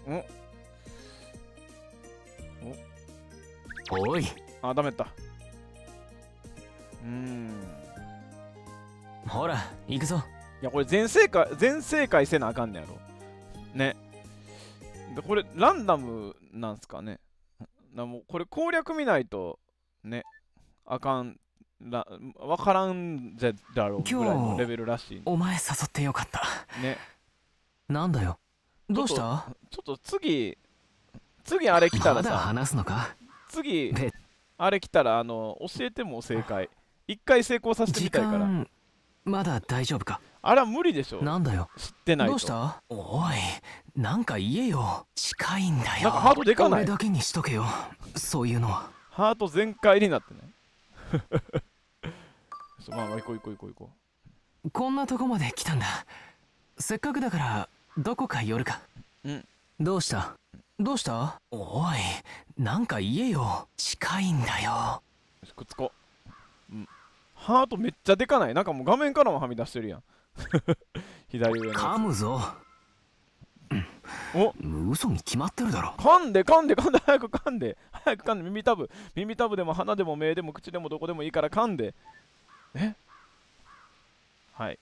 おおい。 あ、ダメだった。うーん。 ほら、行くぞ。 いや、これ全正解、全正解せなあかんねやろ。ね。で、これ、ランダムなんすかね。なもうこれ攻略見ないと、ね、あかん、らわからんぜだろうぐらいのレベルらしい。 お前誘ってよかった。 ね。 なんだよ。どうした？ ちょっと次、次あれ来たらさ、 まだ話すのか？ 次、あれ来たら、あの、教えても正解。一回成功させてみたいから。 時間まだ大丈夫か？ あれは無理でしょ。 なんだよ。 知ってないと。 どうした？おい、なんか言えよ。近いんだよ。 なんかハートでかない？ 俺だけにしとけよ。そういうのは。 ハート全開になってないまあまあ行こう行こう行こう行こう。こんなとこまで来たんだ。せっかくだからどこか寄るか。 うん。 どうした？どうした？おい、なんか言えよ。近いんだよ。 よしくっつこう。うん。ハートめっちゃでかない？なんかもう画面からもはみ出してるやん左上の。 噛むぞ。 お、 嘘に決まってるだろ。 噛んで噛んで噛んで、早く噛んで早く噛んで。耳たぶ耳たぶでも鼻でも目でも口でもどこでもいいから噛んで。え、はい。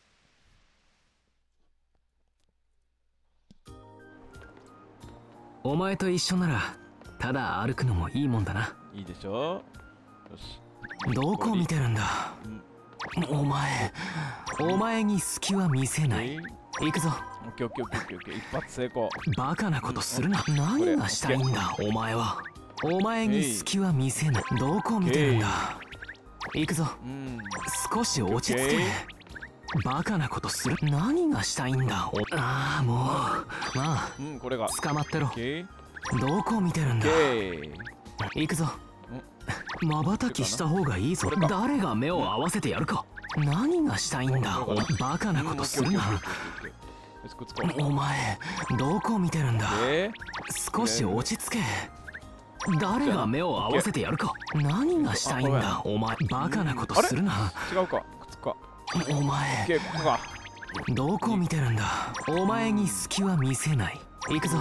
お前と一緒ならただ歩くのもいいもんだな。 いいでしょ。よし。 どこ見てるんだ、うん、お前お前に隙は見せない。行くぞ。 オッケーオッケーオッケーオッケーオッケー。一発成功。 バカなことするな。何がしたいんだお前は。お前に隙は見せない。どこ見てるんだ。行くぞ、うん、少し落ち着け。バカなことする。何がしたいんだ。ああもうまあ、うん、これが捕まってろ。どこ見てるんだ。行くぞ。まばたきした方がいいぞ。誰が目を合わせてやるか。何がしたいんだ。バカなことするな。お前どこ見てるんだ。少し落ち着け。誰が目を合わせてやるか。何がしたいんだお前。バカなことするな。 違うか、くっつくか。 お前どこ見てるんだ。お前に隙は見せない。行くぞ。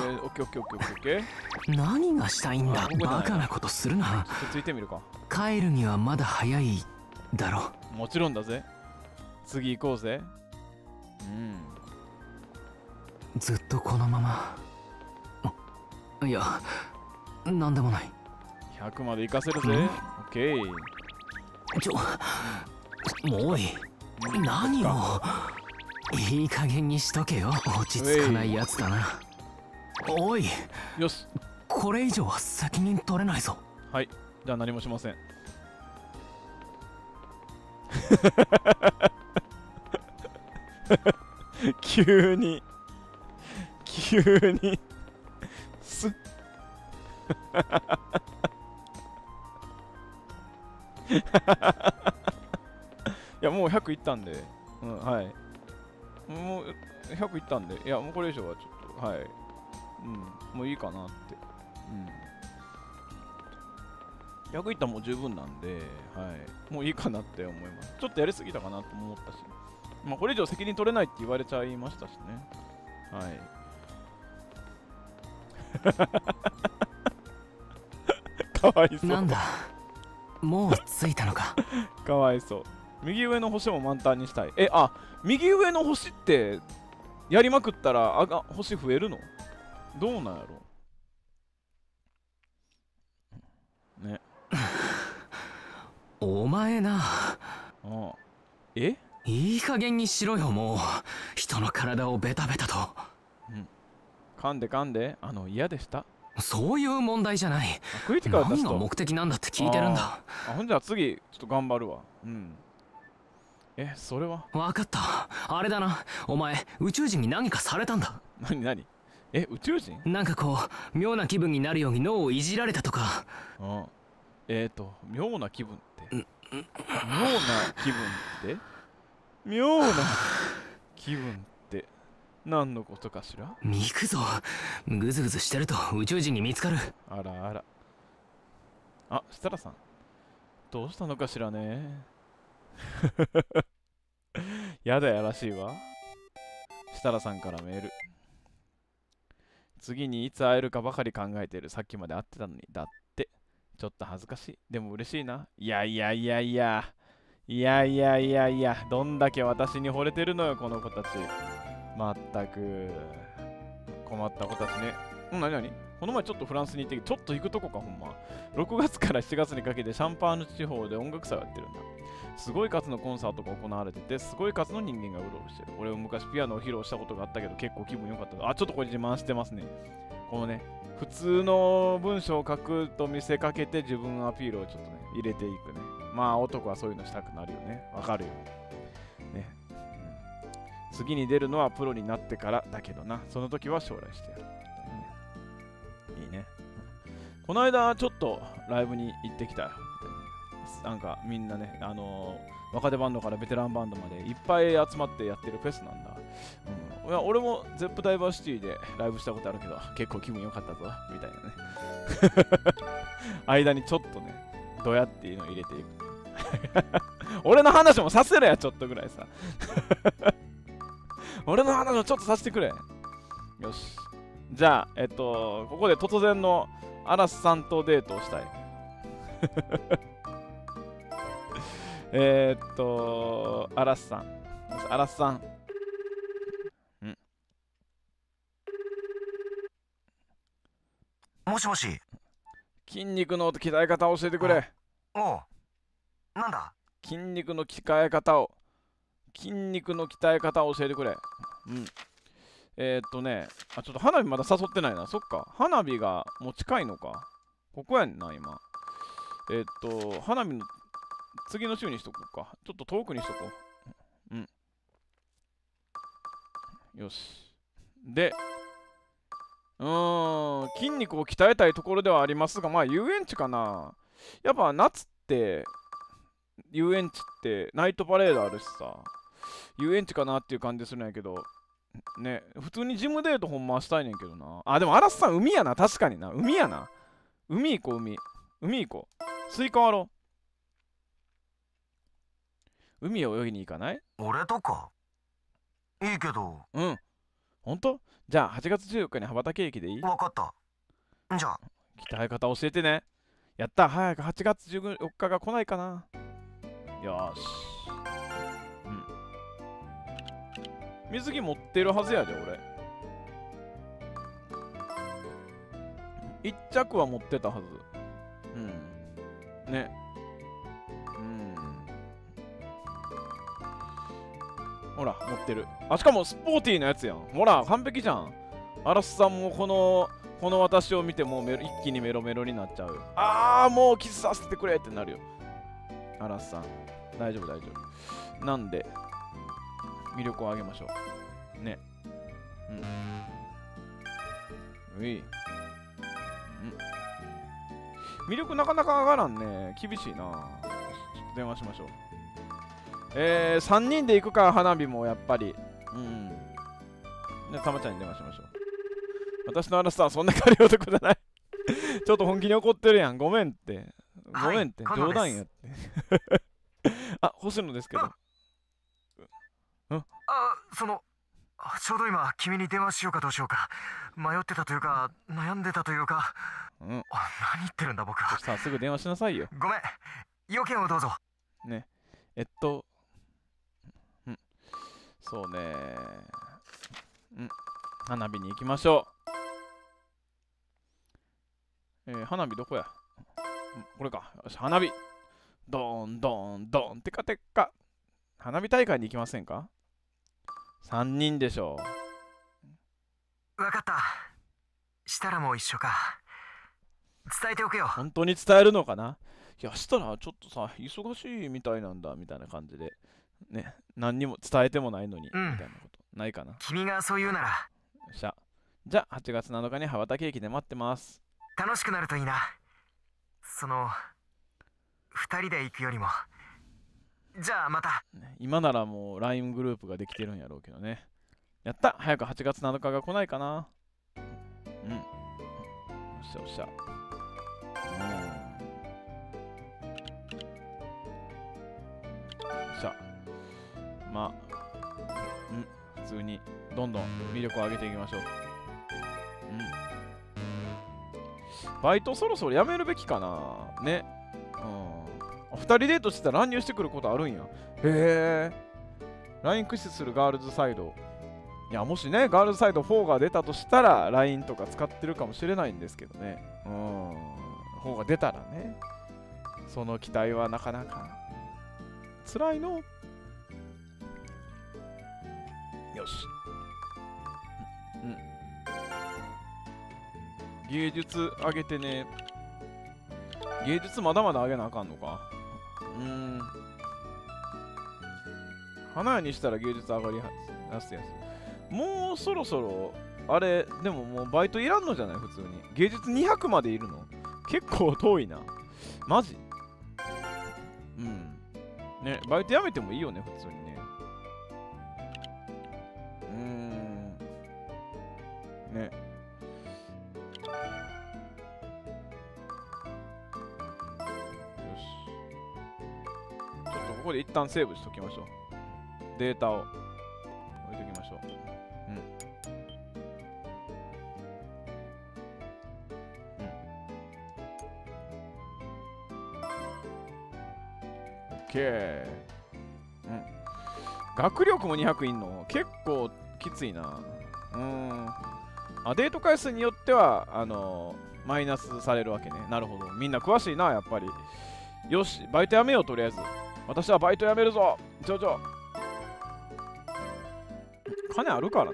何がしたいんだ。バカなことするな。 ついてみるか。 帰るにはまだ早いだろ。 もちろんだぜ。次行こうぜ。 うん。ずっとこのまま。いや、なんでもない。 ひゃくまで行かせるぜ。オッケー。 ちょ、もうおい。何を。いい加減にしとけよ。落ち着かないやつだな。おい。 よし。 これ以上は責任取れないぞ。 はい。じゃあ何もしません。急に急にすっいやもうひゃくいったんで、うん、はい。もうひゃくいったんで、いやもうこれ以上はちょっと、はい。うん、もういいかなって。うん。ひゃくいったらもう十分なんで、はい。もういいかなって思います。ちょっとやりすぎたかなと思ったし。まあこれ以上責任取れないって言われちゃいましたしね。はい。かわいそう。 なんだ。もう着いたのか。 かわいそう。右上の星も満タンにしたい。え、あ、右上の星ってやりまくったらあが星増えるの？どうなんやろね。 お前な。 ああ。え？ いい加減にしろよもう。人の体をベタベタと。 うん。噛んで噛んで。あの嫌でした。 そういう問題じゃない。 クリティカル出すと何が目的なんだって聞いてるんだ。 ああ、ほんじゃ次ちょっと頑張るわ。うん。え、それは分かった。あれだな。お前宇宙人に何かされたんだ。 何何？え、宇宙人？ なんかこう妙な気分になるように脳をいじられたとか。 ああ。えーと妙な気分って、妙な気分って妙な気分って何のことかしら。 ミクゾ、グズグズしてると宇宙人に見つかる。 あらあら。あ、設楽さんどうしたのかしらね。やだやらしいわ。設楽さんからメール。次にいつ会えるかばかり考えている。さっきまで会ってたのに。だってちょっと恥ずかしい。でも嬉しいな。いやいやいやいやいやいやいやいや、どんだけ私に惚れてるのよこの子たち。まったく困った子たちね。うん、なになに？この前ちょっとフランスに行って、ちょっと行くとこかほんま。ろくがつからしちがつにかけてシャンパーニュ地方で音楽祭をやってるんだ。すごい数のコンサートが行われてて、すごい数の人間がうろうろしてる。俺も昔ピアノを披露したことがあったけど、結構気分良かった。あ、ちょっとこれ自慢してますね。このね、普通の文章を書くと見せかけて自分アピールをちょっとね、入れていくね。まあ男はそういうのしたくなるよね。わかるよ。ね。うん、 次に出るのはプロになってからだけどな。その時は将来してやる。いいね。この間ちょっとライブに行ってきたよ。なんかみんなね、あのー、若手バンドからベテランバンドまでいっぱい集まってやってるフェスなんだ。うん、いや俺もゼップダイバーシティでライブしたことあるけど、結構気分良かったぞ、みたいなね。間にちょっとね、ドヤっていうのを入れていく。俺の話もさせろや、ちょっとぐらいさ。俺の話もちょっとさせてくれ。よし。じゃあ、えっと、ここで突然のアラスさんとデートをしたい。えーっと、アラスさん。アラスさん。んもしもし。 筋肉の鍛え方を教えてくれ。 おう。なんだ。 筋肉の鍛え方を。筋肉の鍛え方を教えてくれ。うん。えー、っとね、あ、ちょっと花火まだ誘ってないな。そっか。花火がもう近いのか。ここやんな、今。えー、っと、花火の次の週にしとこうか。ちょっと遠くにしとこう。うん。よし。で、うーん、筋肉を鍛えたいところではありますが、まあ遊園地かな。やっぱ夏って、遊園地ってナイトパレードあるしさ、遊園地かなっていう感じするんやけど、ね、普通にジムデートほんまはしたいねんけどな。あ、でも嵐さん海やな、確かにな。海やな。海行こう、海。海行こう。スイカ割ろう。海を泳ぎに行かない？ 俺とかいいけど。 うん。ほんと？じゃあはちがつじゅうよっかに羽ばたき駅でいい？ わかった。じゃあ。 鍛え方教えてね。やった、早くはちがつじゅうよっかが来ないかな。よーし。うん。水着持ってるはずやで、俺。一着は持ってたはず。うん。ね。うん。ほら、持ってる。あ、しかもスポーティーなやつやん。ほら、完璧じゃん。アラスさんもこの、この私を見てもうメロ一気にメロメロになっちゃうよ。あー、もうキスさせてくれってなるよ。アラスさん。大丈夫、大丈夫。なんで、魅力を上げましょう。ね。うん。うい。うん。魅力なかなか上がらんね。厳しいな。ちょっと電話しましょう。えー、さんにんで行くか、花火もやっぱり。うん。で、たまちゃんに電話しましょう。私のアラスターはそんな軽い男じゃない。ちょっと本気に怒ってるやん。ごめんって。ごめんって。 はい、 冗談やって。あ、星野ですけど。 あ、その、ちょうど今、君に電話しようかどうしようか。迷ってたというか、悩んでたというか。 うん。 あ、何言ってるんだ僕は。 さあ、すぐ電話しなさいよ。 ごめん。要件をどうぞ。 ね。えっと、うん。そうね。うん。花火に行きましょう。えー、花火どこや、うん、これか。よし、花火。ドーン、ドーン、ドーン。てかてか。花火大会に行きませんか？ さん 人でしょう。わかった。したらもう一緒か。伝えておくよ。 本当に伝えるのかな？いや、したらちょっとさ、忙しいみたいなんだ、みたいな感じで。ね、何にも伝えてもないのに、うん、みたいなこと。ないかな。 君がそう言うなら。 よっしゃ。じゃあ、はちがつなのかに羽ばたき駅で待ってます。 楽しくなるといいな。その、二人で行くよりも。じゃあまた。 今ならもう ライン グループができてるんやろうけどね。やった、早くはちがつなのかが来ないかな。うん。よっしゃよっしゃ。うん。よっしゃ。まあ、うん。普通にどんどん魅力を上げていきましょう。うん。バイトそろそろやめるべきかな。ね。うん。ふたりデートしてたら乱入してくることあるんや。へえ。ライン 駆使するガールズサイド。いや、もしね、ガールズサイドフォーが出たとしたら、ライン とか使ってるかもしれないんですけどね。うん。フォーが出たらね。その期待はなかなか。辛いの。よし。うん。芸術上げてね。芸術まだまだ上げなあかんのか。うーん。 花屋にしたら芸術上がりやすいやつ。もうそろそろ、あれ、でももうバイトいらんのじゃない普通に。芸術にひゃくまでいるの結構遠いな。マジうん。ね、バイトやめてもいいよね、普通にね。うーん。ね。ここで一旦セーブしときましょう。データを置いておきましょう。うん。うん。OK。うん。学力もにひゃくいんの結構きついな。うーん。あ、デート回数によっては、あのー、マイナスされるわけね。なるほど。みんな詳しいな、やっぱり。よし、バイトやめよう、とりあえず。私はバイト辞めるぞジョジョ金あるからな、うん、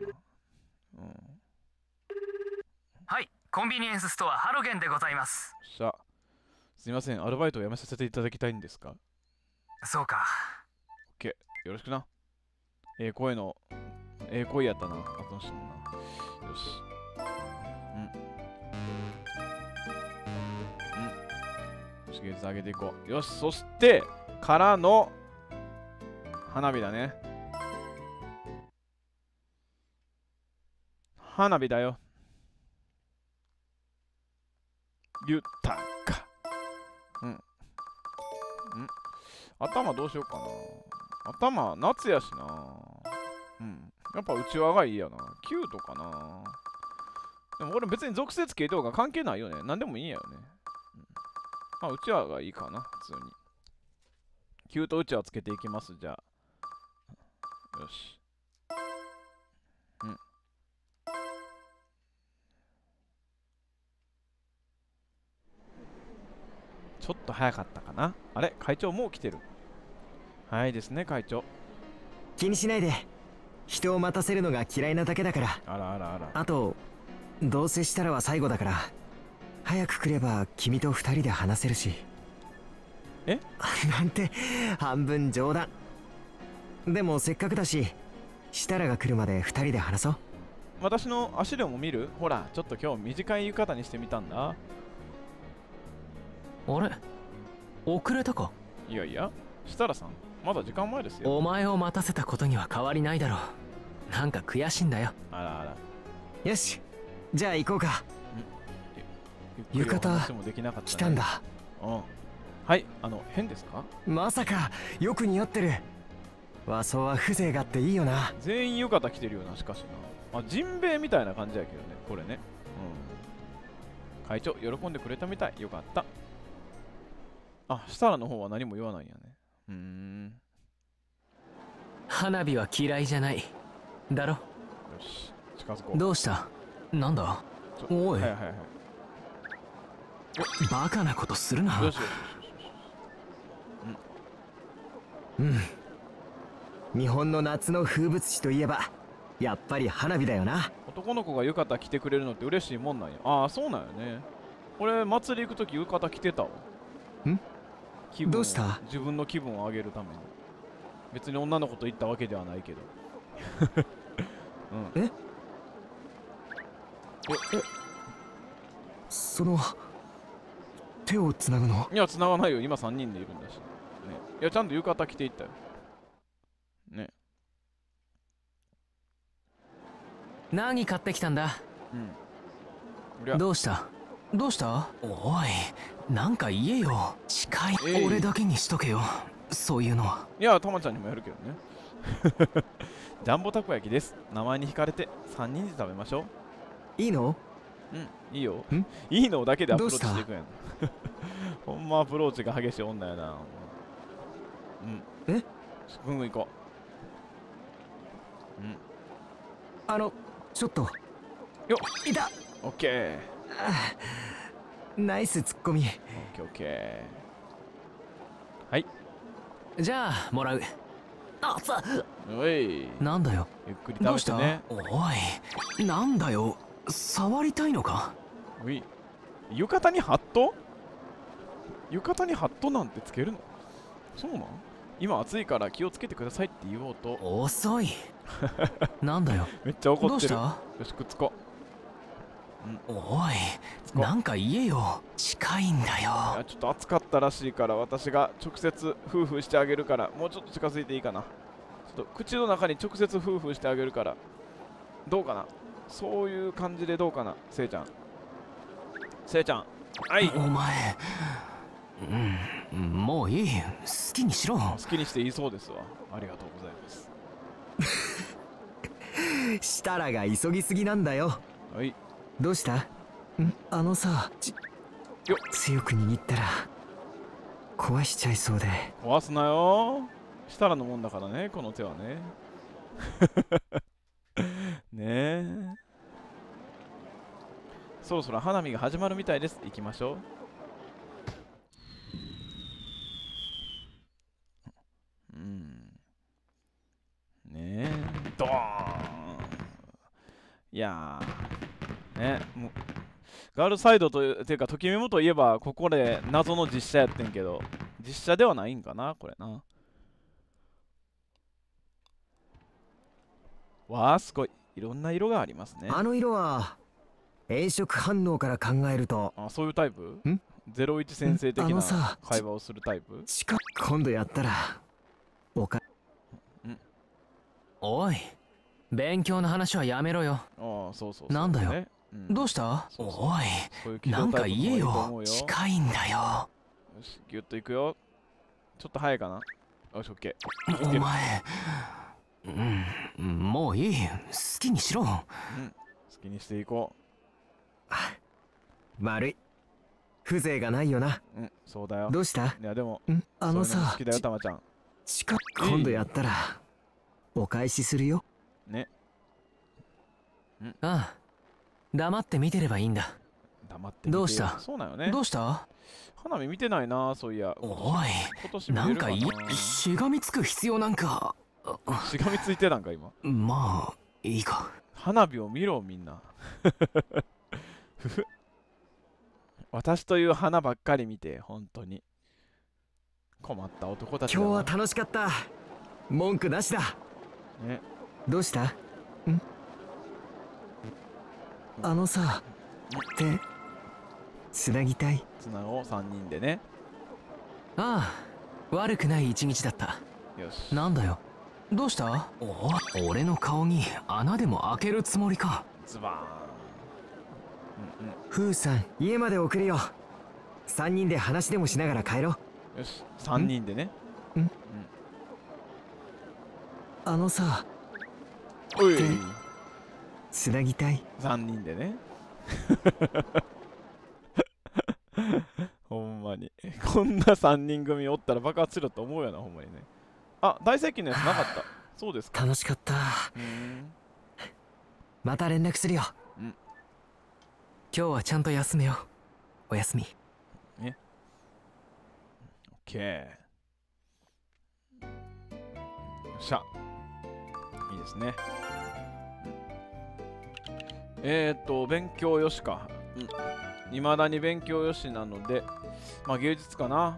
はい、コンビニエンスストアハロゲンでございます。 しゃすみません、アルバイトを辞めさせていただきたいんですか？ そうか。 OK、 よろしくな。ええー、声のええー、声やったな、あとの人もな。よし、うんうん、しげつ上げていこう。よし、そしてからの花火だね。花火だよ。豊か。うん。うん。頭どうしようかな。頭、夏やしな。うん。やっぱ内輪がいいやな。キュートかな。でも俺別に属性つけとか関係ないよね。なんでもいいんやよね。うん、まあ内輪がいいかな、普通に。キュートうちわつけていきます、じゃあ。よし。うん。ちょっと早かったかな。あれ会長もう来てる。はいですね、会長。 気にしないで。人を待たせるのが嫌いなだけだから。 あらあらあら。 あと、どうせしたらは最後だから、早く来れば君と二人で話せるし。 えなんて半分冗談。でもせっかくだし設楽が来るまでふたりで話そう。 私の足量も見る？ほらちょっと今日短い浴衣にしてみたんだ。 あれ遅れたか？ いやいや、設楽さんまだ時間前ですよ。 お前を待たせたことには変わりないだろう。なんか悔しいんだよ。 あらあら。 よし、じゃあ行こうか。浴衣来たんだ。 うん。はい、あの、変ですか？ まさか、よく似合ってる。和装は風情があっていいよな。 全員浴衣着てるよな、しかしな。あ、ジンベエみたいな感じやけどね、これね。うん。会長、喜んでくれたみたい。よかった。あ、設楽の方は何も言わないんやね。うーん。 花火は嫌いじゃない。だろ？よし、近づこう。 どうした？なんだ？おい。はいはいはい。バカなことするな。よしよしよし。 うん、日本の夏の風物詩といえばやっぱり花火だよな。 男の子が浴衣着てくれるのって嬉しいもんなんや。ああ、そうなんよね。俺祭り行くとき浴衣着てたわ。 ん？どうした？ 自分の気分を上げるために。別に女の子と行ったわけではないけど。 うん、えええその手をつなぐの？ いや、つながないよ。今さんにんでいるんだし。ね、いや、ちゃんと浴衣着ていったよ。ね。 何買ってきたんだ？ うん。 どうしたどうしたおい、なんか言えよ。近い、えー、俺だけにしとけよ。そういうのは。 いや、たまちゃんにもやるけどね。ジャンボたこ焼きです。名前に惹かれてさんにんで食べましょう。いいの？ うん、いいよ。んいいのだけでアプローチしていくやん。ほんまアプローチが激しい女やな。うん。 え？ ぐんぐん行こう。うん。 あの、ちょっと。 よっ、いた。 オッケー。 ナイスツッコミ。オッケーオッケー。はい。 じゃあ、もらう。あ、さ。 おい。 なんだよ。 ゆっくり食べてね。 どうした？おい。なんだよ。触りたいのか？ おい。浴衣にハット？浴衣にハットなんてつけるの？そうなん？ 今暑いから気をつけてくださいって言おうと。 遅い。なんだよ。 めっちゃ怒ってる。 どうしたよし、くっつこう。おい、なんか言えよ。近いんだよ。いや、ちょっと暑かったらしいから私が直接夫婦してあげるから、もうちょっと近づいていいかな。ちょっと口の中に直接夫婦してあげるから、どうかな。そういう感じでどうかな、せいちゃん。せいちゃん、はい。 お前、うん、もういい。好きにしろ。 好きにしていいそうですわ。ありがとうございます。設楽が急ぎすぎなんだよ。 はい。 どうした？んあのさ、よ強く握ったら壊しちゃいそうで。 壊すなよ。設楽のもんだからね、この手はね。ねえ。そろそろ花見が始まるみたいです。行きましょう。うん。ねえ。ドーン。いやー。ね、もうガールサイドというていうか、ときメモといえば、ここで謎の実写やってんけど、実写ではないんかな、これな。わあ、すごい。いろんな色がありますね。 あの色は炎色反応から考えると。 あ、そういうタイプ？んゼロイチ先生的な会話をするタイプ？ 今度やったらおかんおい、勉強の話はやめろよ。 ああ、そうそうそう。 なんだよ、うん、どうした？そうそう、おい、なんか言えよ。近いんだよ。 よし、ギュッといくよ。ちょっと早いかな。よし、オッケー。お前、うん、もういい。好きにしろ。うん、好きにしていこう。 悪い。風情がないよな。 うん、そうだよ。 どうした？ いやでも、 あのさ、 好きだよ、たまちゃん。 近今度やったらお返しするよ。 ね。 うん、ああ、黙って見てればいいんだ。 黙って見て。 どうした？ そうなんよね。 どうした？ 花見見てないな、そういや。 おい、なんかいしがみつく必要なんか。 しがみついてなんか今。 まあいいか。 花火を見ろみんな。私という花ばっかり見て本当に困った男たちだな。 今日は楽しかった。文句なしだ。 ね。 どうした？ん？あのさ、手つなぎたい。 つなごうさんにんでね。 ああ、悪くない一日だった。 よし。 なんだよ。どうした？お、俺の顔に穴でも開けるつもりか。 ズバーン。 うんうん。フーさん、家まで送るよ。さんにんで話でもしながら帰ろう。よし、さんにんでね。 うん。うん、あのさ、 おい。 つなぎたい。 さんにんでね。ほんまに。こんなさんにん組おったら爆発しろと思うよな、ほんまにね。あ、大接近のやつなかった。そうですか。 楽しかった。また連絡するよ。 うん。 今日はちゃんと休めよ。おやすみ。 ね。オッケー。よっしゃ。いいですね。えーっと、勉強よしか。うん。未だに勉強よしなので、まあ芸術かな。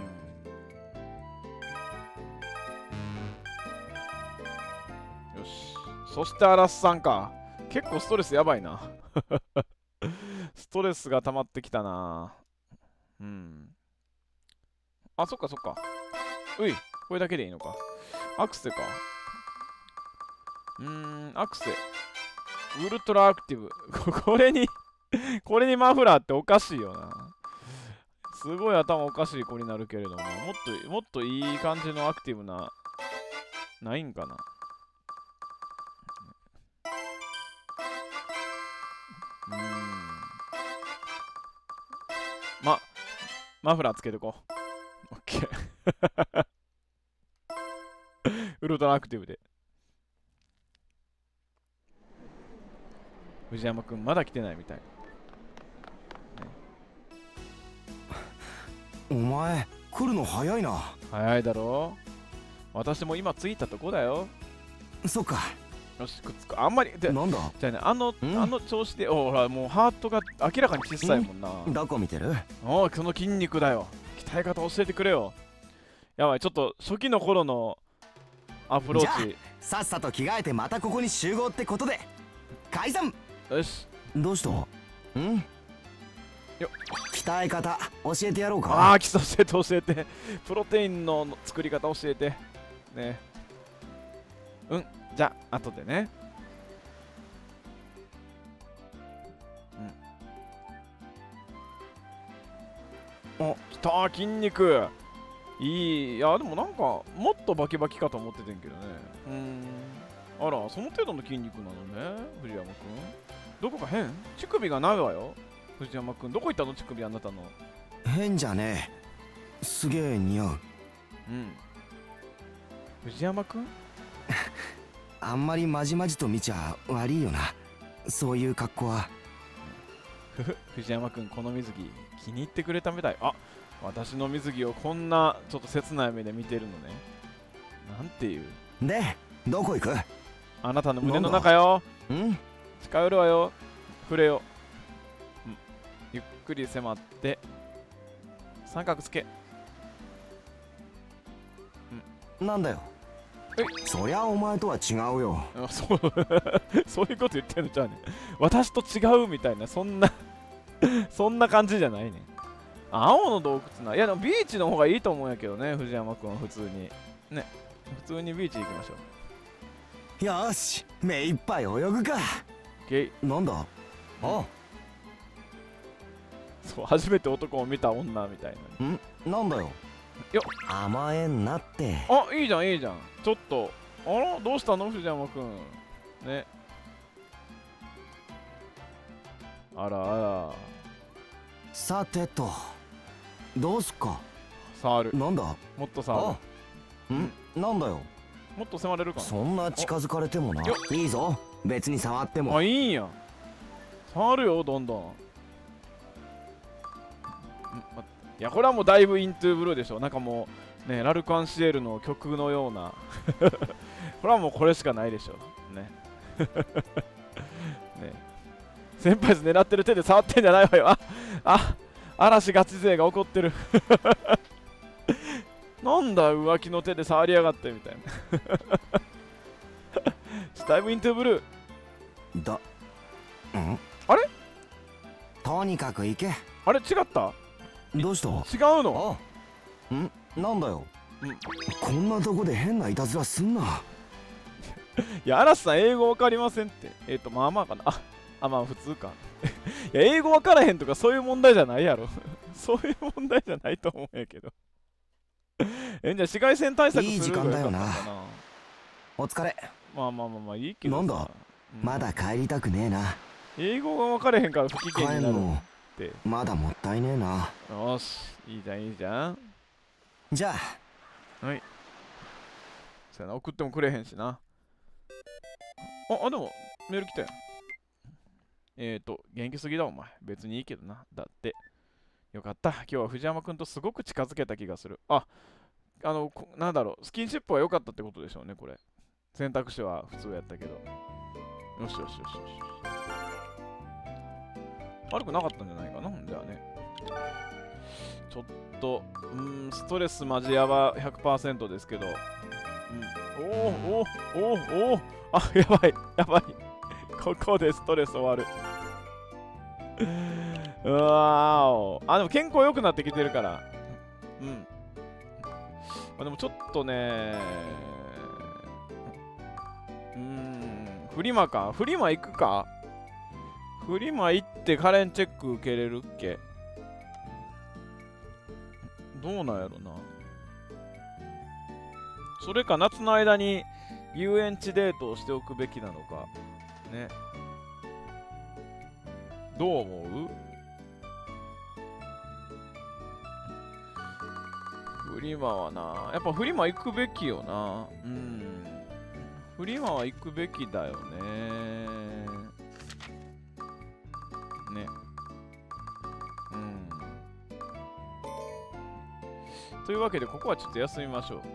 うん。よし。そしてアラスさんか。結構ストレスやばいな。ストレスが溜まってきたな。うん。あ、そっかそっか。うい、これだけでいいのか。アクセか。うーん、アクセ。ウルトラアクティブ。これにこれにマフラーっておかしいよな。すごい頭おかしい子になるけれども、もっと、もっといい感じのアクティブな、ないんかな。うーん。ま、マフラーつけてこう。オッケー。ウルトラアクティブで。藤山くんまだ来てないみたい。ね、 お前来るの早いな。 早いだろう。私も今着いたとこだよ。 そっか。 よし、くっつく。あんまりでなんだじゃあね、あのあの調子で、おほらもうハートが明らかに小さいもんな。 どこ見てる？ おい、その筋肉だよ。鍛え方教えてくれよ。 やばい、ちょっと初期の頃のアプロじゃあーチ。 さっさと着替えてまたここに集合ってことで解散。 よし。 どうした？ん？ よ鍛え方教えてやろうか。 ああ、基礎教えて教えて。プロテインの作り方教えて。ね。うん、じゃあ、後でね。うん。お、きたー、筋肉。いい。いや、でもなんか、もっとバキバキかと思っててんけどね。うーん。あら、その程度の筋肉なのね、藤山くん。どこか変？乳首がないわよ。藤山くん、どこ行ったの乳首あなたの。 変じゃねえ。すげえ似合う。 うん。藤山くん？ あんまりまじまじと見ちゃ悪いよな。そういう格好は。 ふふ、藤山くん、この水着気に入ってくれたみたい。あ、私の水着をこんなちょっと切ない目で見てるのね。なんていう。 で、どこ行く？ あなたの胸の中よ。 ん？ 近寄るわよ。触れよ。うん。ゆっくり迫って。三角つけ。 なんだよ。そりゃお前とは違うよ。 あ、そうそういうこと言ってんのじゃあね。私と違うみたいな、そんなそんな感じじゃないね。青の洞窟な。いやでもビーチの方がいいと思うんやけどね、藤山くんは普通に。ね。普通にビーチ行きましょう。 よーし、目いっぱい泳ぐか。 ゲイ。 なんだ？あ、 そう、初めて男を見た女みたいな。 ん？なんだよ。 よっ。 甘えんなって。 あ、いいじゃんいいじゃん。ちょっと。あら、どうしたの藤山くん。ね。あらあら。 さてと、どうすっか。 触る。 なんだ？ もっと触あ、ん？なんだよ。 る。もっと迫れるかな。 そんな近づかれてもな。 よいいぞ。別に触っても。 あ、いいんや。触るよ、どんどん。んまいや、これはもうだいぶイントゥーブルーでしょ。なんかもう、ね、ラルカンシエルの曲のような。これはもうこれしかないでしょ。ね。ね。先輩図狙ってる手で触ってんじゃないわよ。あ、あ、嵐ガチ勢が怒ってる。なんだ、浮気の手で触りやがってみたいな。だいぶイントゥーブルー。 だ。ん？ あれ？ とにかく行け。 あれ違ったどうした？ 違うの？ あ、ん？なんだよ。 うん、 こんなとこで変ないたずらすんな。 いや、嵐さん、英語わかりませんって。えっ、ー、と、まあまあかな。あ、あまあ普通か。いや、英語わからへんとかそういう問題じゃないやろ。そういう問題じゃないと思うんやけど。え、じゃあ紫外線対策するいい時間だよな。 がよかったかな。 お疲れ。 まあまあまあまあいいけどさ。 なんだ、 うん、 まだ帰りたくねえな。 英語が分かれへんから不機嫌になる帰るのって。 まだもったいねえな。 よし、いいじゃんいいじゃん。 じゃあ。 はい。そうやな、送ってもくれへんしな。あ、あ、でもメール来たよ。えーと、元気すぎだお前。別にいいけどな。だって。よかった。今日は藤山くんとすごく近づけた気がする。あ、あの、なんだろう。スキンシップは良かったってことでしょうね、これ。選択肢は普通やったけど。よしよしよしよし。悪くなかったんじゃないかな、じゃあね。ちょっと、うーん、ストレスマジヤバ ひゃくパーセント ですけど。うん、おおおおおおあ、やばい、やばい。ここでストレス終わる。うわーお。あ、でも健康良くなってきてるから。うん。まあ、でもちょっとねうーん、フリマか。フリマ行くか。フリマ行ってカレンチェック受けれるっけ。どうなんやろな。それか夏の間に遊園地デートをしておくべきなのか。ね。どう思う？フリマはな、やっぱフリマ行くべきよな。うん。フリマは行くべきだよね。ね。うん。というわけで、ここはちょっと休みましょう。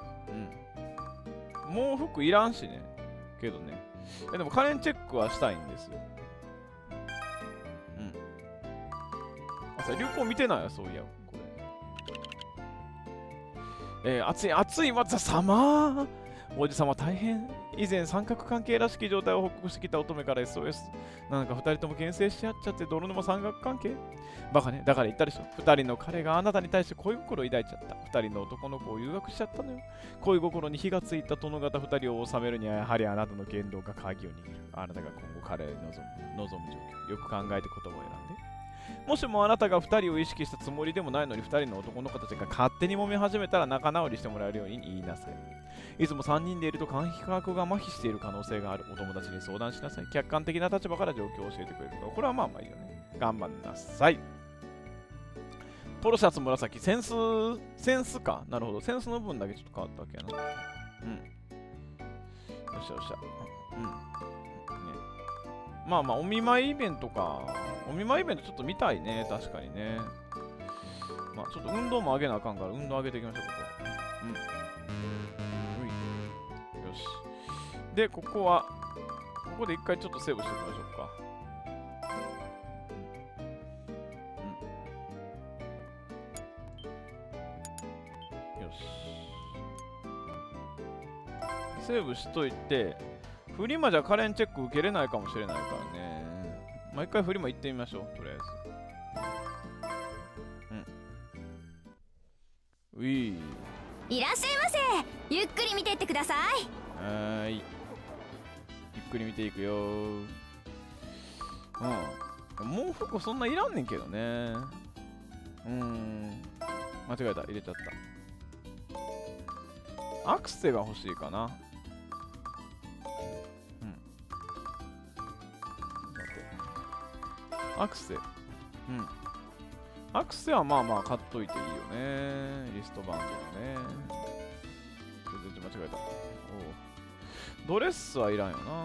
うん。もう服いらんしね。けどね。え、でもカレンチェックはしたいんですよ。うん。あ、さ、流行見てないよ、そういや。これ。 えー、暑い暑いわざ様。王子様大変。以前三角関係らしき状態を報告してきた乙女から エスオーエス。なんか二人とも牽制し合っちゃって泥沼三角関係。バカね、だから言ったでしょ。二人の彼があなたに対して恋心を抱いちゃった。二人の男の子を誘惑しちゃったのよ。恋心に火がついた殿方二人を収めるにはやはりあなたの言動が鍵を握る。あなたが今後彼に望む望む状況。よく考えて言葉を選んで。もしもあなたがふたりを意識したつもりでもないのにふたりの男の子たちが勝手に揉め始めたら仲直りしてもらえるように言いなさい。いつもさんにんでいると肝皮科学が麻痺している可能性がある。お友達に相談しなさい。客観的な立場から状況を教えてくれるから。これはまあまあいいよね。頑張んなさい。ポロシャツ紫。センス、センスか。なるほど。センスの分だけちょっと変わったわけやな。うん。よっしゃよっしゃ。うん。ね。まあまあ、お見舞いイベントか。お見舞いイベントちょっと見たいね。確かにね。まあ、ちょっと運動も上げなあかんから、運動上げていきましょう、ここ。うん。うい。よし。で、ここは、ここで一回ちょっとセーブしておきましょうか。うん。よし。セーブしといて、フリマじゃカレンチェック受けれないかもしれないからね。まあ、一回フリマ行ってみましょう、とりあえず。うん。うい。 いらっしゃいませ。ゆっくり見てってください。 はーい。ゆっくり見ていくよー。うん。もう服そんないらんねんけどね。うーん。間違えた。入れちゃった。アクセが欲しいかな。アクセ。うん。アクセはまあまあ買っといていいよね。リストバンドね。全然間違えた。おう。ドレスはいらんよな。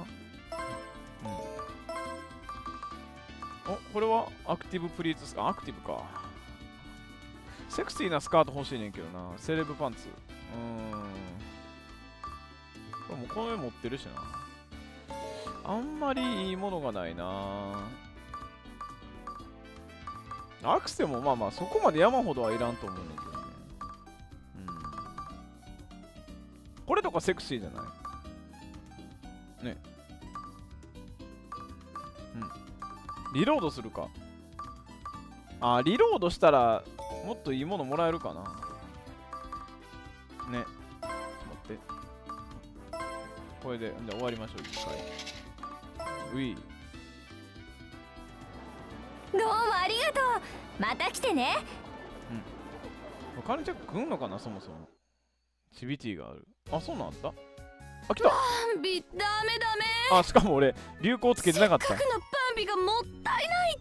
うん。お、これはアクティブプリーツですか？アクティブか。セクシーなスカート欲しいねんけどな。セレブパンツ。うーん。これもうこの上持ってるしな。あんまりいいものがないな。アクセもまあまあそこまで山ほどはいらんと思うんだけどね。うん。これとかセクシーじゃないね。うん。リロードするか。あ、リロードしたらもっといいものもらえるかな。ね。ちょっと待って。これで、で終わりましょう、一回。うい。 どうもありがとう。また来てね。 うん。カレンチェック来んのかな、そもそも。チビティがある。あ、そうなんあった？あ、来た。 バンビ、ダメダメ。 あ、しかも俺、流行つけてなかった。 せっかくのバンビがもったいないって。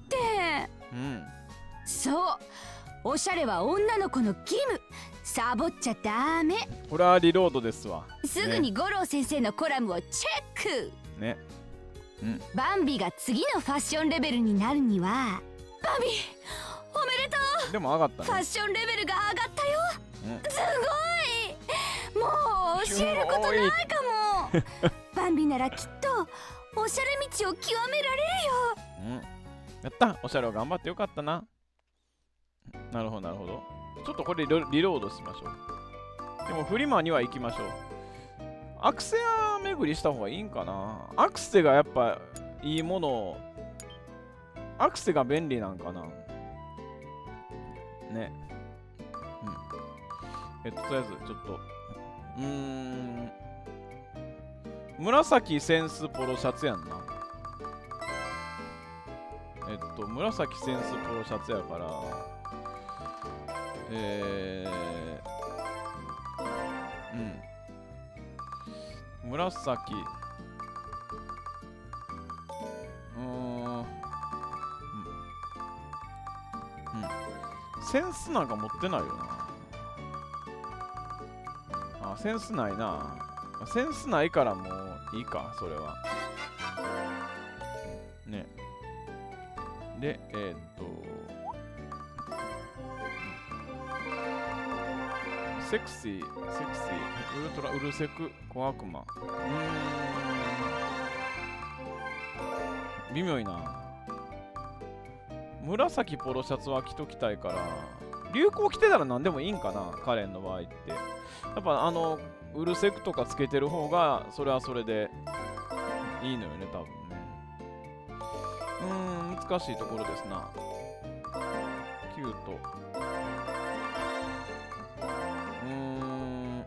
うん。 そう。おしゃれは女の子の義務。サボっちゃダメ。 これはリロードですわ。 すぐに五郎先生のコラムをチェック。 ね。うん。 バンビが次のファッションレベルになるには。バンビ、おめでとう。 でも上がったね。 ファッションレベルが上がったよ。 うん、 すごい。もう教えることないかも。バンビならきっとおしゃれ道を極められるよ。 うん。やった。おしゃれを頑張ってよかったな。なるほどなるほど。ちょっとこれリロードしましょう。でもフリマには行きましょう。アクセア巡りした方がいいんかな。アクセがやっぱいいものを、アクセが便利なんかな。ね。うん。えっと、とりあえずちょっと、うーん、紫センスポロシャツやんな。えっと、紫センスポロシャツやから、えー、うん。紫、うーん、うん。うん。センスなんか持ってないよな。あ、センスないな。センスないからもういいか、それは。ね。で、えー、っと、セクシー、セクシー、ウルトラ、ウルセク、小悪魔。うーん。微妙いな。紫ポロシャツは着ときたいから、 流行来てたら何でもいいんかな、カレンの場合って。やっぱあの、ウルセクとかつけてる方が、それはそれでいいのよね、多分ね。うーん、難しいところですな。キュート。うーん。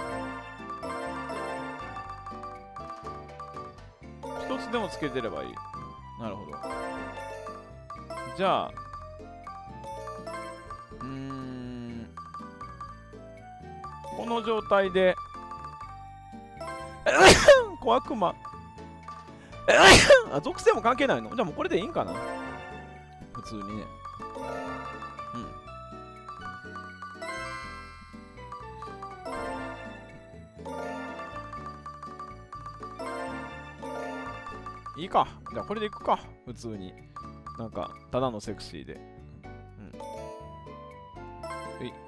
一つでもつけてればいい。なるほど。じゃあ、うーん。この状態で、小悪魔。あ、属性も関係ないの？じゃあもうこれでいいんかな？普通にね。うん。いいか。じゃあこれでいくか。普通に。なんか、ただのセクシーで。うん。えい。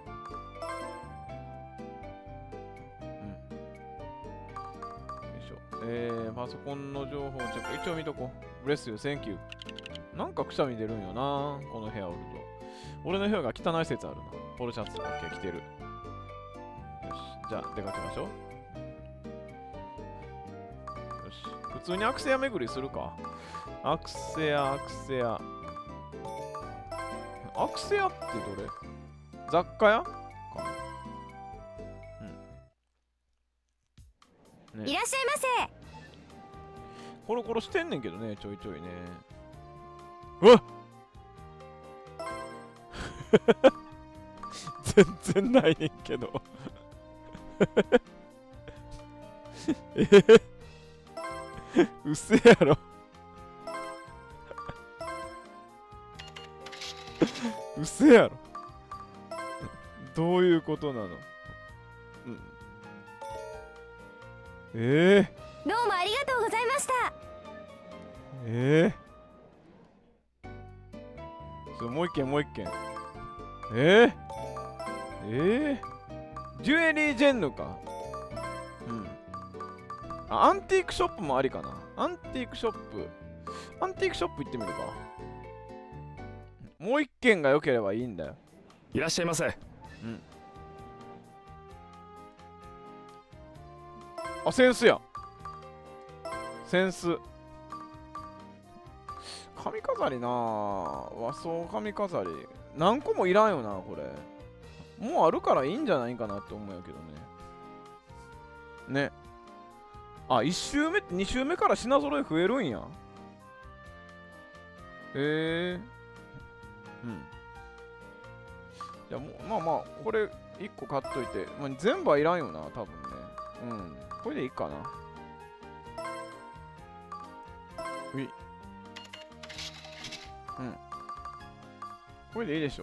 えー、パソコンの情報をチェック。一応見とこう。ブレスユー、センキュー。なんかくしゃみ出るんよな、この部屋おると。俺の部屋が汚い説あるな。ポロシャツ、オッケー、着てる。よし、じゃあ出かけましょう。よし、普通にアクセア巡りするか。アクセア、アクセア。アクセアってどれ？雑貨屋かな。うん。ね、 いらっしゃいませ。 コロコロしてんねんけどね、ちょいちょいね。うわっ全然ないねんけどえー、うせやろうせやろどういうことなの？うん、えー、どうもありがとうございました。 えー、それもう一件もう一件。えー、えー、ジュエリージェンヌか。うん。あ、アンティークショップもありかな。アンティークショップ。アンティークショップ行ってみるか。もう一件が良ければいいんだよ。 いらっしゃいませ。 うん。あ、センスや。センス。髪飾りなぁ。和装髪飾り。何個もいらんよな、これ。もうあるからいいんじゃないかなって思うんやけどね。ね。あ、いち周目ってに周目から品揃え増えるんや。へえ。うん。いや、もう、まあまあ、これいっこ買っといて。まあ、全部はいらんよな、多分ね。うん。これでいいかな。うい。うん。これでいいでしょ。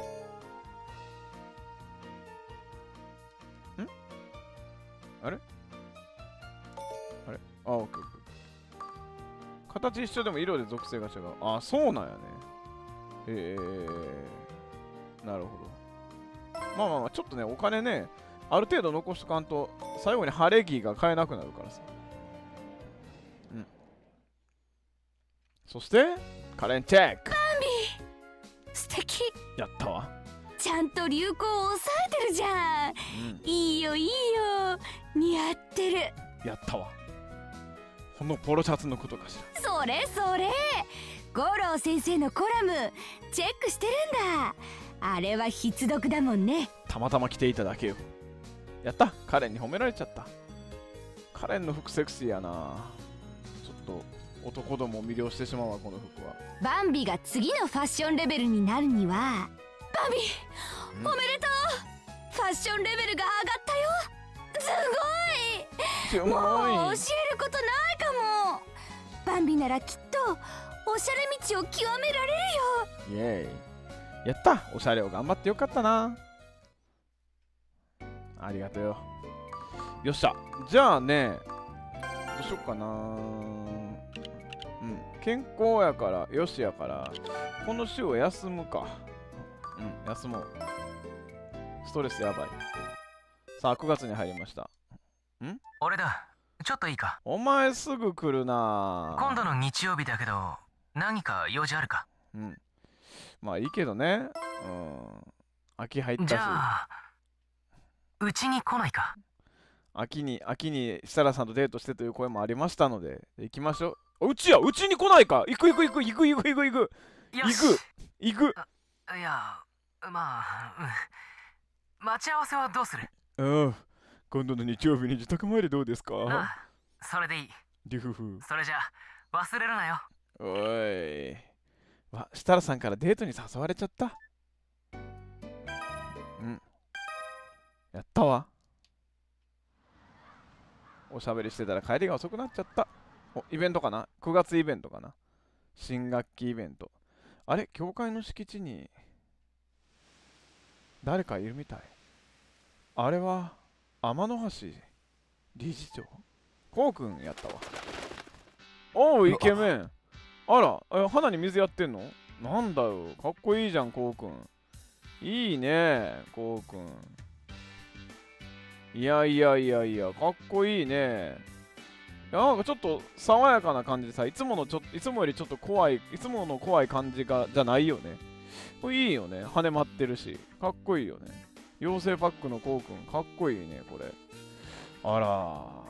んあれあれあ、オッケーオッケー。形一緒でも色で属性が違う。あ、そうなんやね。えー、なるほど。まあまあまあ、ちょっとね、お金ね、ある程度残しとかんと、最後に晴れ着が買えなくなるからさ。うん。そして、カレンチェック。 バンビー素敵。 やったわ。 ちゃんと流行を抑えてるじゃん、うん、いいよいいよ、似合ってる。 やったわ。このポロシャツのことかしら。それそれ、五郎先生のコラムチェックしてるんだ。あれは必読だもんね。 たまたま着ていただけよ。やった、カレンに褒められちゃった。カレンの服セクシーやな。ちょっと男どもを魅了してしまうわ、この服は。 バンビが次のファッションレベルになるには。バンビ、うん、おめでとう。ファッションレベルが上がったよ。すごい。もう教えることないかも。バンビならきっとおしゃれ道を極められるよ。 イエーイ。やった、おしゃれを頑張ってよかったな。ありがとうよ。よっしゃ。じゃあね、どうしよっかな。うん、健康やからよしやから、この週は休むか。うん、休もう。ストレスやばい。さあ、くがつに入りました。ん？ 俺だ。ちょっといいか？ お前すぐ来るな。 今度の日曜日だけど、何か用事あるか？ うん。まあいいけどね。うん。 秋入ったし。 じゃあうちに来ないか。 秋に秋に設楽さんとデートしてという声もありましたので行きましょう。うちや、うちに来ないか。行く行く行く行く行く行く行く行く行く。 いや、まあ、うん、待ち合わせはどうする？ ああ、今度の日曜日に自宅前でどうですか？ ああ、それでいい。 リフフ。 それじゃ忘れるなよ。 おい。わ、設楽さんからデートに誘われちゃった。うん。やったわ。おしゃべりしてたら帰りが遅くなっちゃった。お、イベントかな？ く 月イベントかな？新学期イベント。あれ、教会の敷地に誰かいるみたい。あれは天橋理事長？こうくんやったわ。おう、イケメン。あら、え、花に水やってんの？なんだよ、かっこいいじゃん、こうくん。いいね、こうくん。いやいやいやいや、かっこいいね。いや、なんかちょっと爽やかな感じでさ、いつものちょいつもよりちょっと怖い、いつもの怖い感じがじゃないよね。これいいよね。羽舞ってるし、かっこいいよね。妖精パックのこうくん、かっこいいね、これ。あらー。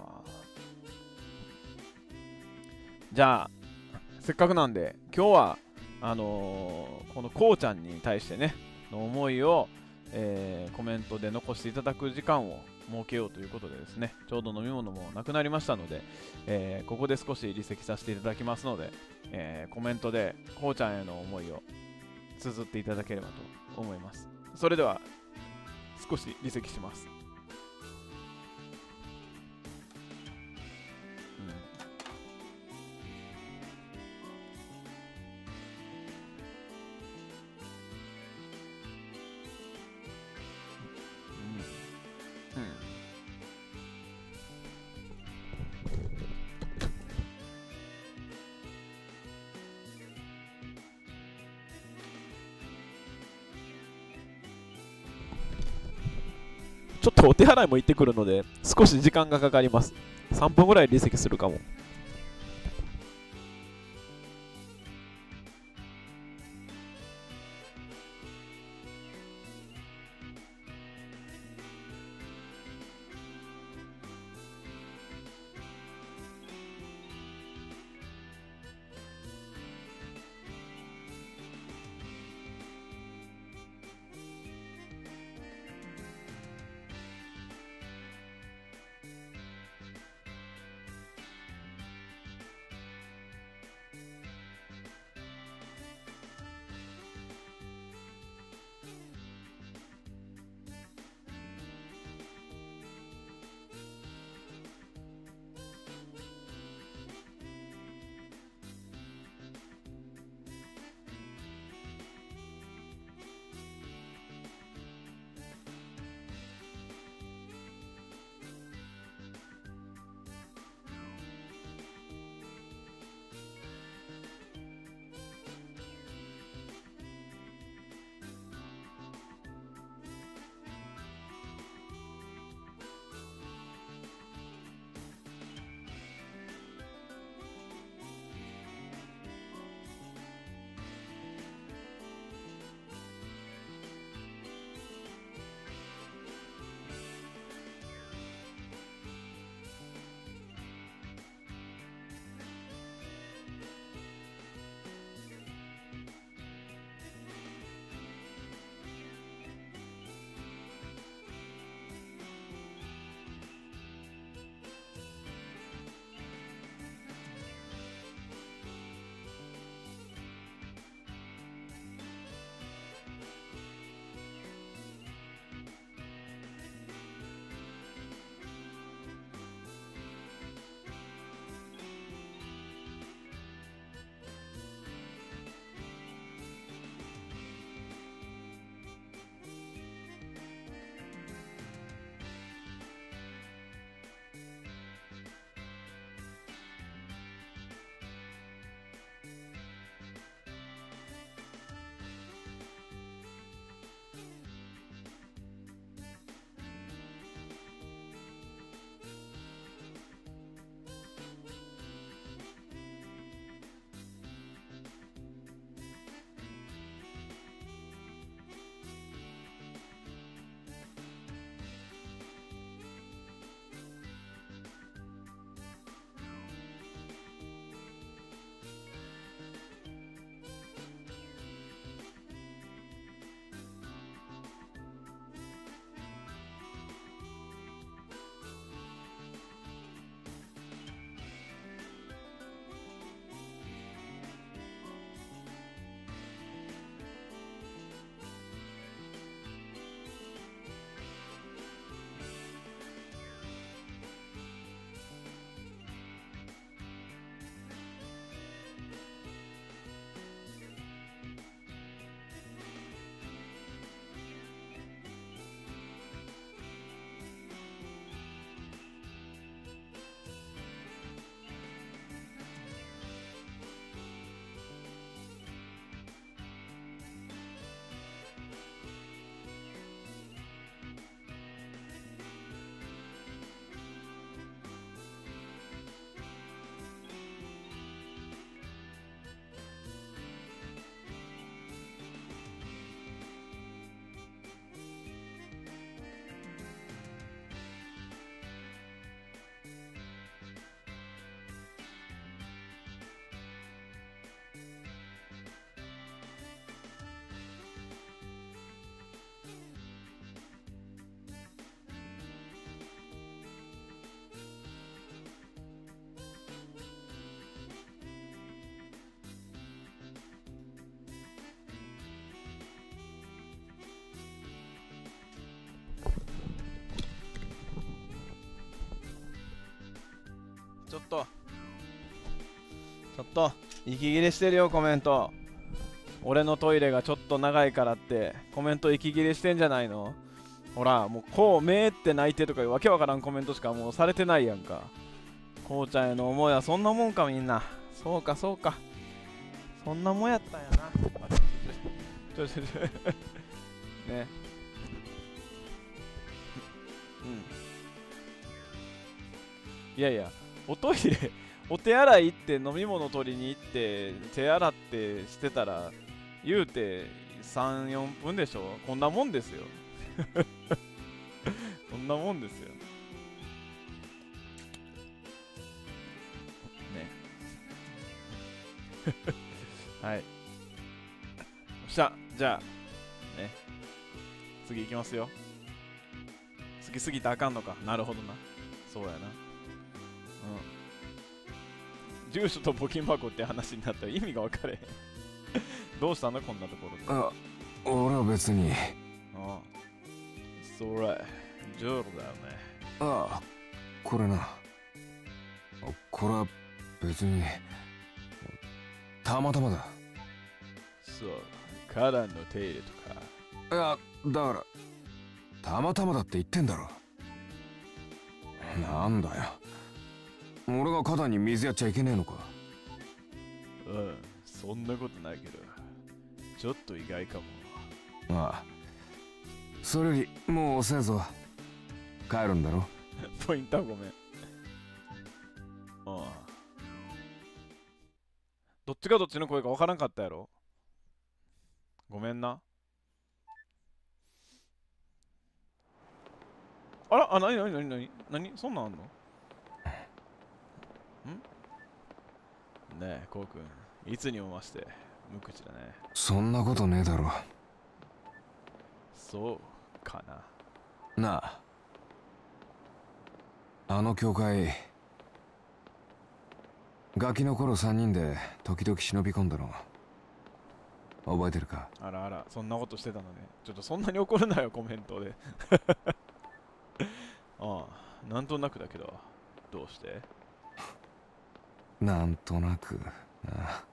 じゃあ、せっかくなんで、今日は、あのー、このこうちゃんに対してね、の思いを、えー、コメントで残していただく時間を設けようということでですね、ちょうど飲み物もなくなりましたので、えー、ここで少し離席させていただきますので、えー、コメントでこうちゃんへの思いを綴っていただければと思います。それでは、少し離席します。ちょっとお手洗いも行ってくるので、少し時間がかかります。さんぷんぐらい離席するかも。 っとちょっと息切れしてるよコメント。俺のトイレがちょっと長いからってコメント息切れしてんじゃないの。ほらもうこうめーって泣いてとかいうわけわからんコメントしかもうされてないやんか。こうちゃんへの思いはそんなもんか。みんなそうかそうか、そんなもんやったんやな。ちょちょちょね、うん、いやいや、おトイレお手洗い行って飲み物取りに行って手洗ってしてたら言うてさん、よんぷんでしょ。こんなもんですよこんなもんですよねはい。そしたじゃあね、次行きますよ。次すぎてあかんのか。なるほどな、そうやな。うん、住所と募金箱って話になったら意味が分かれへんどうしたのこんなところで。 あ、俺は別に。 ああ、それジョールだよね。 ああ、これな。これは別にたまたまだ。 そう、花壇の手入れとか。 いや、だからたまたまだって言ってんだろ。なんだよ、俺が花壇に水やっちゃいけねえのか。 うん、そんなことないけどちょっと意外かも。 ああ、それよりもう遅えぞ。帰るんだろポイントはごめん。ああ、どっちがどっちの声か分からんかったやろ。ごめんな。あら、あ、なになになになになに、そんなんあんの。んねえ、こうくん、いつにも増して無口だね。 そんなことねえだろ。 そうかな。 なあ、あの教会、ガキの頃さんにんで時々忍び込んだの覚えてるか。 あらあら、そんなことしてたのね。ちょっとそんなに怒るなよコメントでああ、なんとなくだけどどうして。 なんとなくな。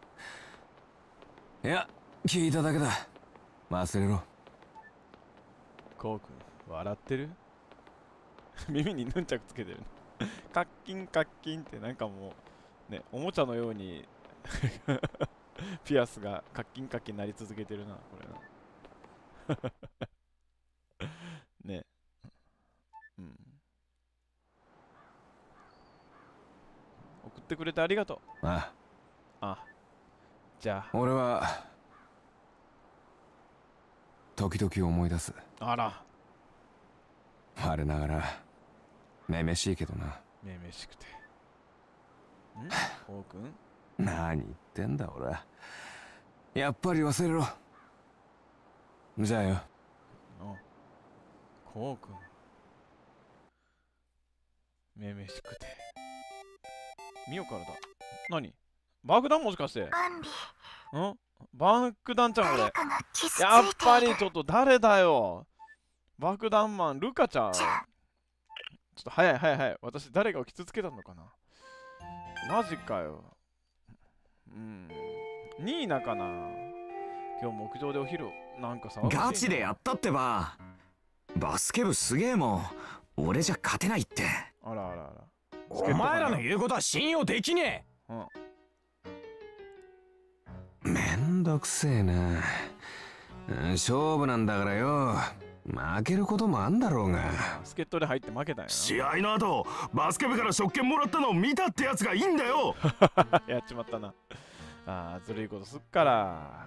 いや、聞いただけだ。忘れろ。 こうくん笑ってる耳にヌンチャクつけてるカッキンカッキンってなんかもうね、おもちゃのようにピアスがカッキンカッキンなり続けてるな、これなね。うん、送ってくれてありがとう。 あああ、じゃあ俺は時々思い出す。 あら、 我ながらめめしいけどな。 めめしくて。んこうくん、 何言ってんだ俺。やっぱり忘れろ。じゃあよ。 あ、こうくんめめしくて。見よからだ。何爆弾もしかして。 バンビ、 ん爆弾ちゃんこれ。 誰かが傷ついている。 やっぱりちょっと誰だよ。爆弾マンルカちゃん。ちょっと早い早い早い。私誰かを傷つけたのかな。マジかよ。うん。ニーナかな。今日屋上でお昼なんか騒がしいな。 ガチでやったってば。バスケ部すげえもん。俺じゃ勝てないって。 あらあらあら。 お前らの言うことは信用できねえ。 うん。 めんどくせえな。勝負なんだからよ。負けることもあんだろうが。 助っ人で入って負けたんやな。 試合の後バスケ部から食券もらったのを見たってやつがいいんだよやっちまったな。ああ、ずるいことすっから。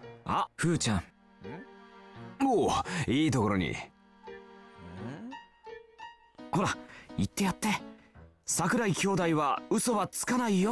あ、ふーちゃん。 んおお、いいところに。 んほら、言ってやって。桜井兄弟は嘘はつかないよって。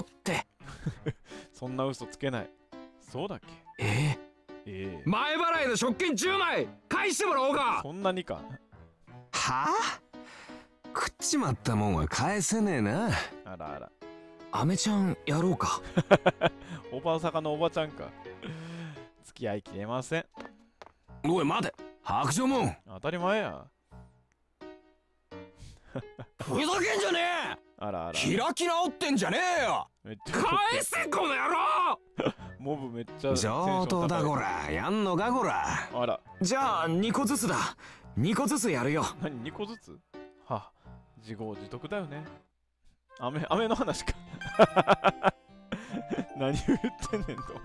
そんな嘘つけない。そうだっけ。 えええ前払いの食券じゅうまい返してもらおうか。 そんなにか。 はあ、食っちまったもんは返せねえな。 あらあら。 アメちゃんやろうか。 おばあさかのおばちゃんか。付き合いきれません。 おい待て、白状もん。 当たり前や。 ふざけんじゃねえ。 あらあら。 開き直ってんじゃねえよ。 めっちゃ返せこの野郎。 モブめっちゃ上等だこら。やんのかこら。 あら。 じゃあにこずつだ。にこずつやるよ。 何にこずつ？は、自業自得だよね。飴、飴の話か。何を言ってんねんと思って。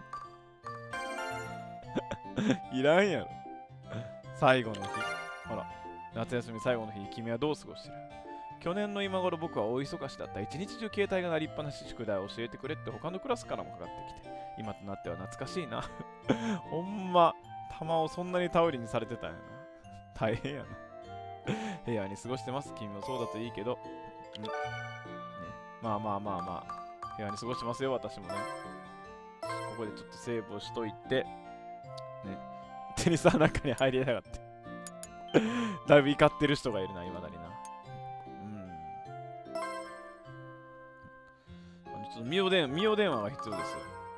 いらんやろ。最後の日。ほら、夏休み最後の日、君はどう過ごしてる？去年の今頃僕は大忙しだった。一日中携帯が鳴りっぱなし、宿題を教えてくれって他のクラスからもかかってきて、今となっては懐かしいな。ほんま、玉をそんなに頼りにされてたんやな。大変やな。平和に過ごしてます。君もそうだといいけど。うんね、まあまあまあまあ、平和に過ごしてますよ、私もね。ここでちょっとセーブをしといて、ね、テニスの中に入りやがって。だいぶ怒ってる人がいるな、今だにな。ちょっとミオ電、ミオ電話が必要ですよ。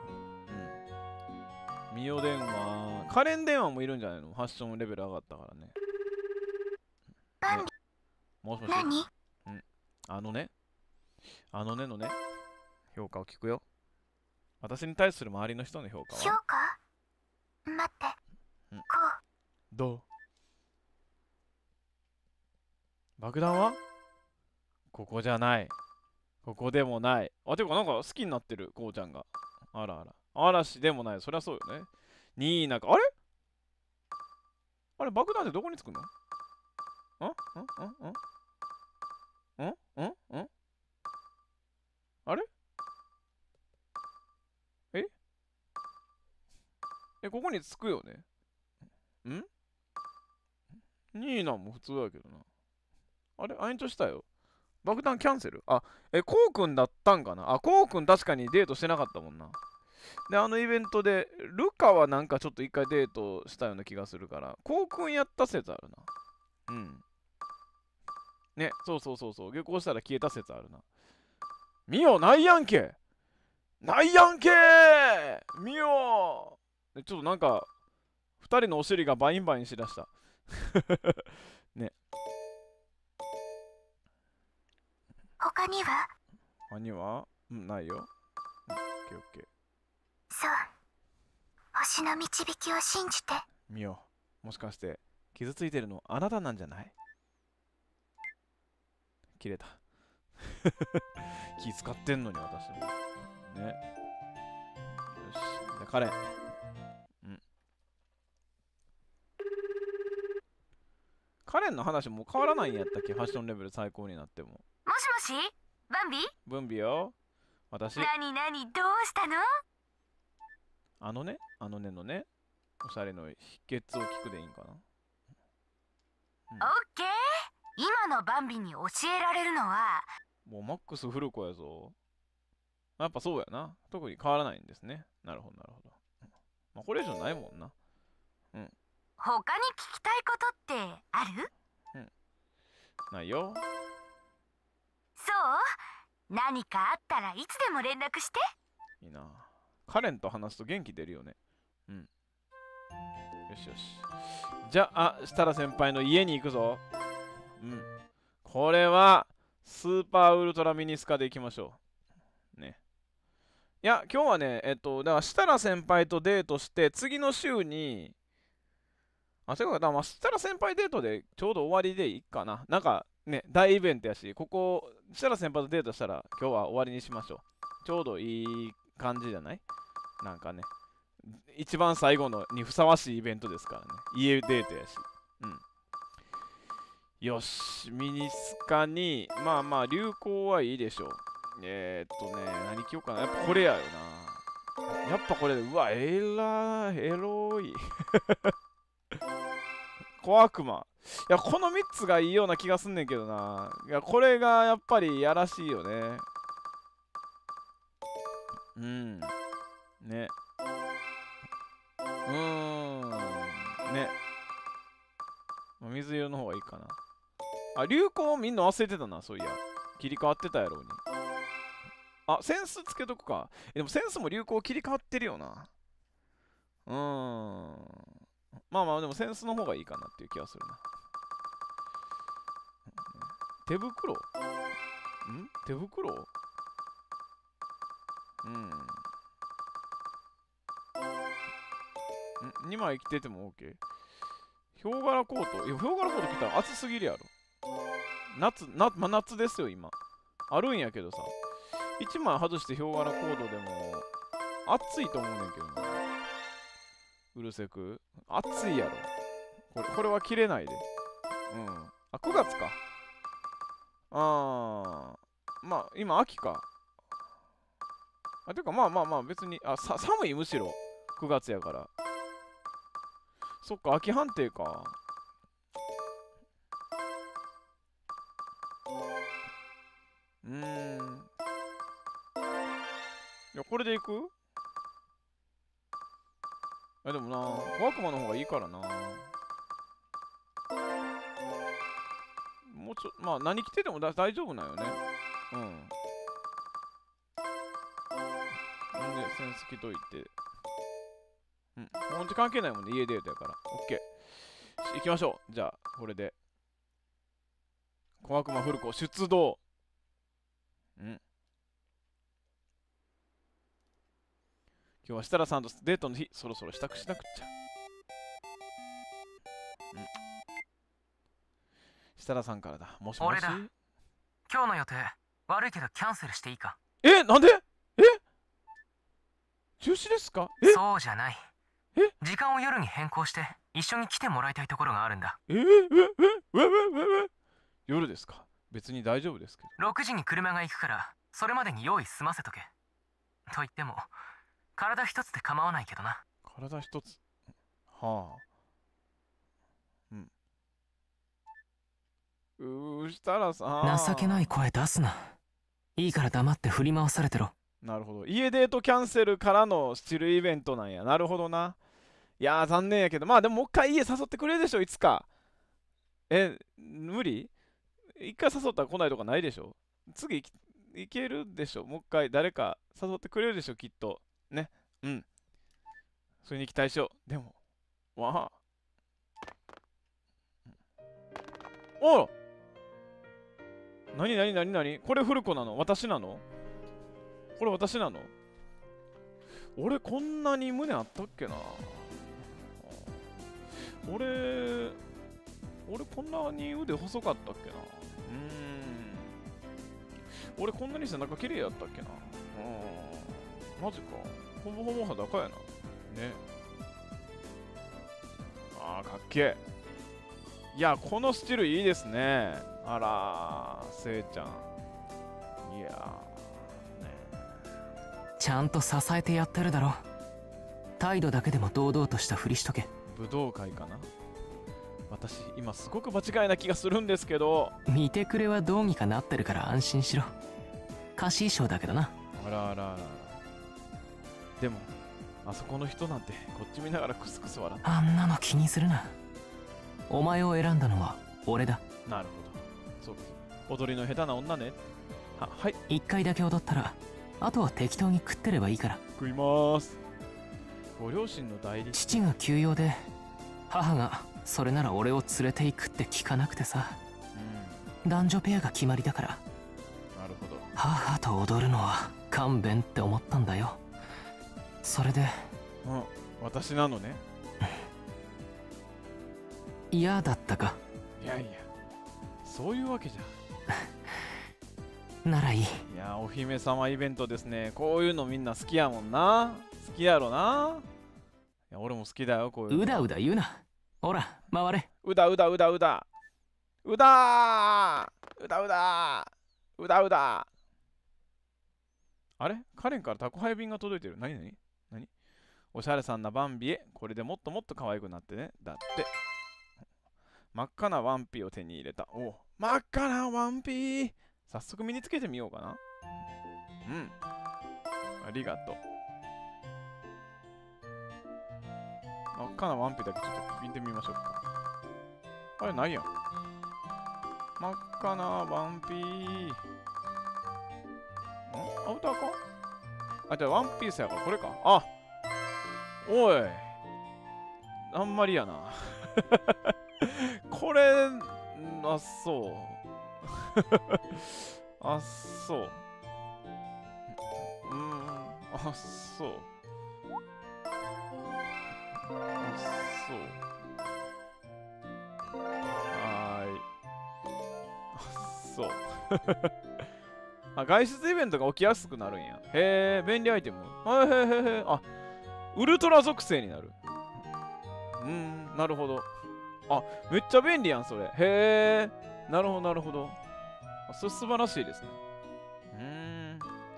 うん。ミオ電話、カレン電話もいるんじゃないの？ファッションレベル上がったからね。ね、もしもし。 何？ うん。あのね、あのねのね、評価を聞くよ。私に対する周りの人の評価は？ 評価？待って。 うん、 こう。 どう？爆弾は？ここじゃない。ここでもない。あ、てかなんか好きになってる、こうちゃんが。あらあら。嵐でもない。そりゃそうよね。にいなんか、あれあれ、爆弾ってどこにつくの？んんんんんんんんあれええ、ここにつくよね。んにいなんも普通だけどな。あれ延長したよ。爆弾キャンセル？あ、え、こうくんだったんかな？あ、こうくん確かにデートしてなかったもんな。で、あのイベントで、ルカはなんかちょっと一回デートしたような気がするから、こうくんやった説あるな。うん。ね、そうそうそうそう。下校したら消えた説あるな。ミオ、ないやんけ！ないやんけー！ミオ！で、ちょっとなんか、二人のお尻がバインバインしだした。ね。 他には？ 他には？うん、ないよ。うん、オッケーオッケー。 そう。星の導きを信じて。 ミオ、もしかして傷ついてるのあなたなんじゃない？切れた。気使ってんのに私も。ね。よし。じゃあカレン。うん。カレンの話もう変わらないんやったっけ？ファッションレベル最高になっても。 もしもしバンビ？ ブンビよ。私。 なになにどうしたの？ あのね、あのねのね、おしゃれの秘訣を聞くでいいんかな。うん、 オッケー。今のバンビに教えられるのは、 もうマックスフルコやぞ。やっぱそうやな。特に変わらないんですね。なるほど、なるほど。まあ、これ以上ないもんな。うん。 他に聞きたいことってある？ うん。ないよ。 そう？何かあったらいつでも連絡して。 いいな。カレンと話すと元気出るよね。うん。よしよし。じゃあ、設楽先輩の家に行くぞ。うん。これは、スーパーウルトラミニスカで行きましょう。ね。いや、今日はね、えっと、だから設楽先輩とデートして、次の週に、あ、そういうことだ、まあ、設楽先輩デートでちょうど終わりでいいかな。なんかね、大イベントやし、ここ、設楽先輩とデートしたら、今日は終わりにしましょう。ちょうどいい感じじゃない？なんかね、一番最後のにふさわしいイベントですからね。家デートやし。うん。よし、ミニスカに、まあまあ、流行はいいでしょう。えー、っとね、何着ようかな。やっぱこれやよな。やっぱこれで、うわ、えらー、エロい。小悪魔。いや、このみっつがいいような気がすんねんけどな。いや、これがやっぱりやらしいよね。うん。ね。うーん。ね。水色の方がいいかな。あ、流行みんな忘れてたな、そういや。切り替わってたやろうに。あ、センスつけとくか。えでもセンスも流行切り替わってるよな。うーん。まあまあ、でもセンスの方がいいかなっていう気がするな。手袋手袋うん。ん ?に 枚着てても OK。ヒョウ柄コート。いや、ヒョウ柄コート着たら暑すぎるやろ。夏、な、真夏ですよ、今。あるんやけどさ。いちまい外してヒョウ柄コートでも、暑いと思うねんけどな。うるせく。暑いやろ。これ、これは着れないで。うん。あ、くがつか。あー。まあ、今、秋か。あ、てか、まあまあまあ、別に、あ、さ、寒い、むしろ。くがつやから。そっか、秋判定か。うーん。いや、これでいく？いや、でもな、小悪魔の方がいいからな。もうちょ、まあ、何着ててもだ大丈夫なんよね。うん。んで、センス着といて。うん。本当関係ないもんね、家デートやから。オッケー。行きましょう。じゃあ、これで。小悪魔フルコ出動。うん。今日は設楽さんとデートの日、そろそろ支度しなくっちゃ。うん。設楽さんからだ。もしもし。 俺だ。今日の予定、悪いけどキャンセルしていいか？ え、なんで？え？中止ですか？え？ そうじゃない。 え？ 時間を夜に変更して一緒に来てもらいたいところがあるんだ。 えー、え、え、え、え、え、夜ですか？別に大丈夫ですけど。 ろくじに車が行くから、それまでに用意済ませとけ。と言っても、体一つで構わないけどな。 体一つ。はあ。うん。うー、設楽さん。 情けない声出すな。いいから黙って振り回されてろ。 なるほど。家デートキャンセルからのスチルイベントなんや。なるほどな。いやー、残念やけど、まあでももう一回家誘ってくれるでしょ、いつか。え、無理？一回誘ったら来ないとかないでしょ？次いけるでしょ？もう一回誰か誘ってくれるでしょ、きっと。ね。うん。それに期待しよう。でも、わあ。おら！なになになになに？これフルコなの？私なの？これ私なの？俺こんなに胸あったっけな？俺、俺こんなに腕細かったっけな？うーん。俺こんなに背中綺麗やったっけな？うん。マジか。ほぼほぼ裸やな。ね。あー、かっけえ。いや、このスチルいいですね。あらー、せいちゃん。いやー、ね。 ちゃんと支えてやってるだろ。態度だけでも堂々としたふりしとけ。 武道会かな？私、今すごく場違いな気がするんですけど。 見てくれはどうにかなってるから安心しろ。貸し衣装だけどな。 あらあらあら。でも、あそこの人なんてこっち見ながらクスクス笑って。 あんなの気にするな。お前を選んだのは俺だ。 なるほど。そうか。踊りの下手な女ね。は、はい。 一回だけ踊ったら、あとは適当に食ってればいいから。 食いまーす。ご両親の代理。 父が休養で、母がそれなら俺を連れて行くって聞かなくてさ。うん。男女ペアが決まりだから。 なるほど。 母と踊るのは勘弁って思ったんだよ。それで。 うん。私なのね。 嫌だったか？ いやいや、そういうわけじゃならいい。いや、お姫様イベントですね。こういうのみんな好きやもんな。好きやろな。いや、俺も好きだよ、こういうの。 うだうだ言うな。ほら、回れ。 うだうだうだうだうだーうだうだうだうだ。あれ？カレンから宅配便が届いてる。なになになに？おしゃれさんなバンビへ。これでもっともっと可愛くなってね。だって。真っ赤なワンピを手に入れた。お、真っ赤なワンピ。早速身につけてみようかな。うん。ありがとう。真っ赤なワンピだけちょっと見てみましょうか。あれ、ないやん。真っ赤なワンピー。ん？アウターか？あ、じゃあワンピースやからこれか。あ！おい。あんまりやな。これ、あ、そう。 あ、そう。うーん、あ、そう。あ、そう。はーい。あ、そう。あ、外出イベントが起きやすくなるんや。へえ、便利アイテム。はいへへへ。あ、ウルトラ属性になる。うーん、なるほど。あ、めっちゃ便利やん、それ。へえ、なるほど、なるほど。それ素晴らしいですね。うーん。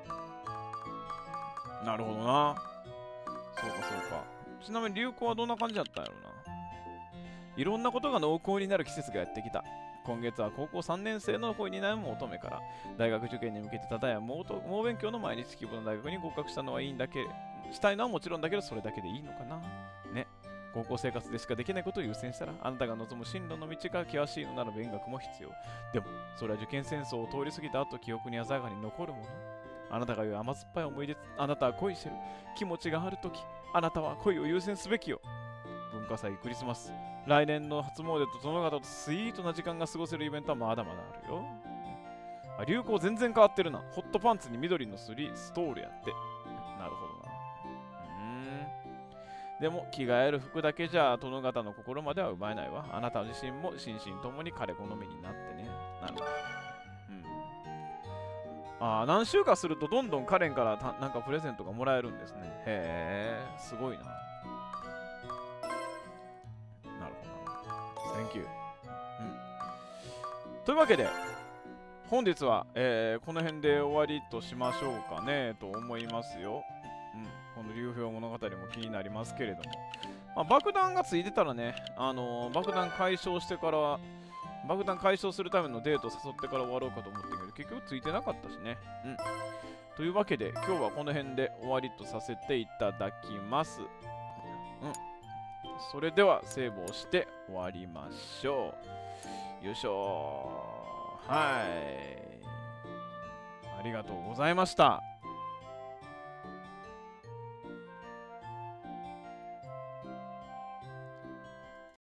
なるほどな。そうか、そうか。ちなみに流行はどんな感じだったんやろうな。いろんなことが濃厚になる季節がやってきた。今月は高校さんねん生の恋に悩む乙女から、大学受験に向けてただや猛と猛勉強の毎日希望の大学に合格したのはいいんだけしたいのはもちろんだけど、それだけでいいのかな。ね。高校生活でしかできないことを優先したら、あなたが望む進路の道が険しいのなら勉学も必要。でも、それは受験戦争を通り過ぎた後、記憶に鮮やかに残るもの。あなたが言う甘酸っぱい思い出、あなたは恋してる。気持ちがあるとき、あなたは恋を優先すべきよ。文化祭、クリスマス、来年の初詣と殿方とスイートな時間が過ごせるイベントはまだまだあるよ。あ、流行全然変わってるな。ホットパンツに緑のスリーストールやって。なるほどな。うーん。でも、着替える服だけじゃ殿方の心までは奪えないわ。あなた自身も心身ともに彼好みになってね。なるほど。うん。ああ、何週かするとどんどんカレンからたなんかプレゼントがもらえるんですね。へえ、すごいな。なるほど。Thank you。うん。というわけで、本日は、えー、この辺で終わりとしましょうかね、と思いますよ。うん。この流氷物語も気になりますけれども。まあ、爆弾がついてたらね、あのー、爆弾解消してから、爆弾解消するためのデート誘ってから終わろうかと思ったけど、結局ついてなかったしね。うん。というわけで、今日はこの辺で終わりとさせていただきます。うん。それでは、セーブをして終わりましょう。よいしょー。はい。ありがとうございました。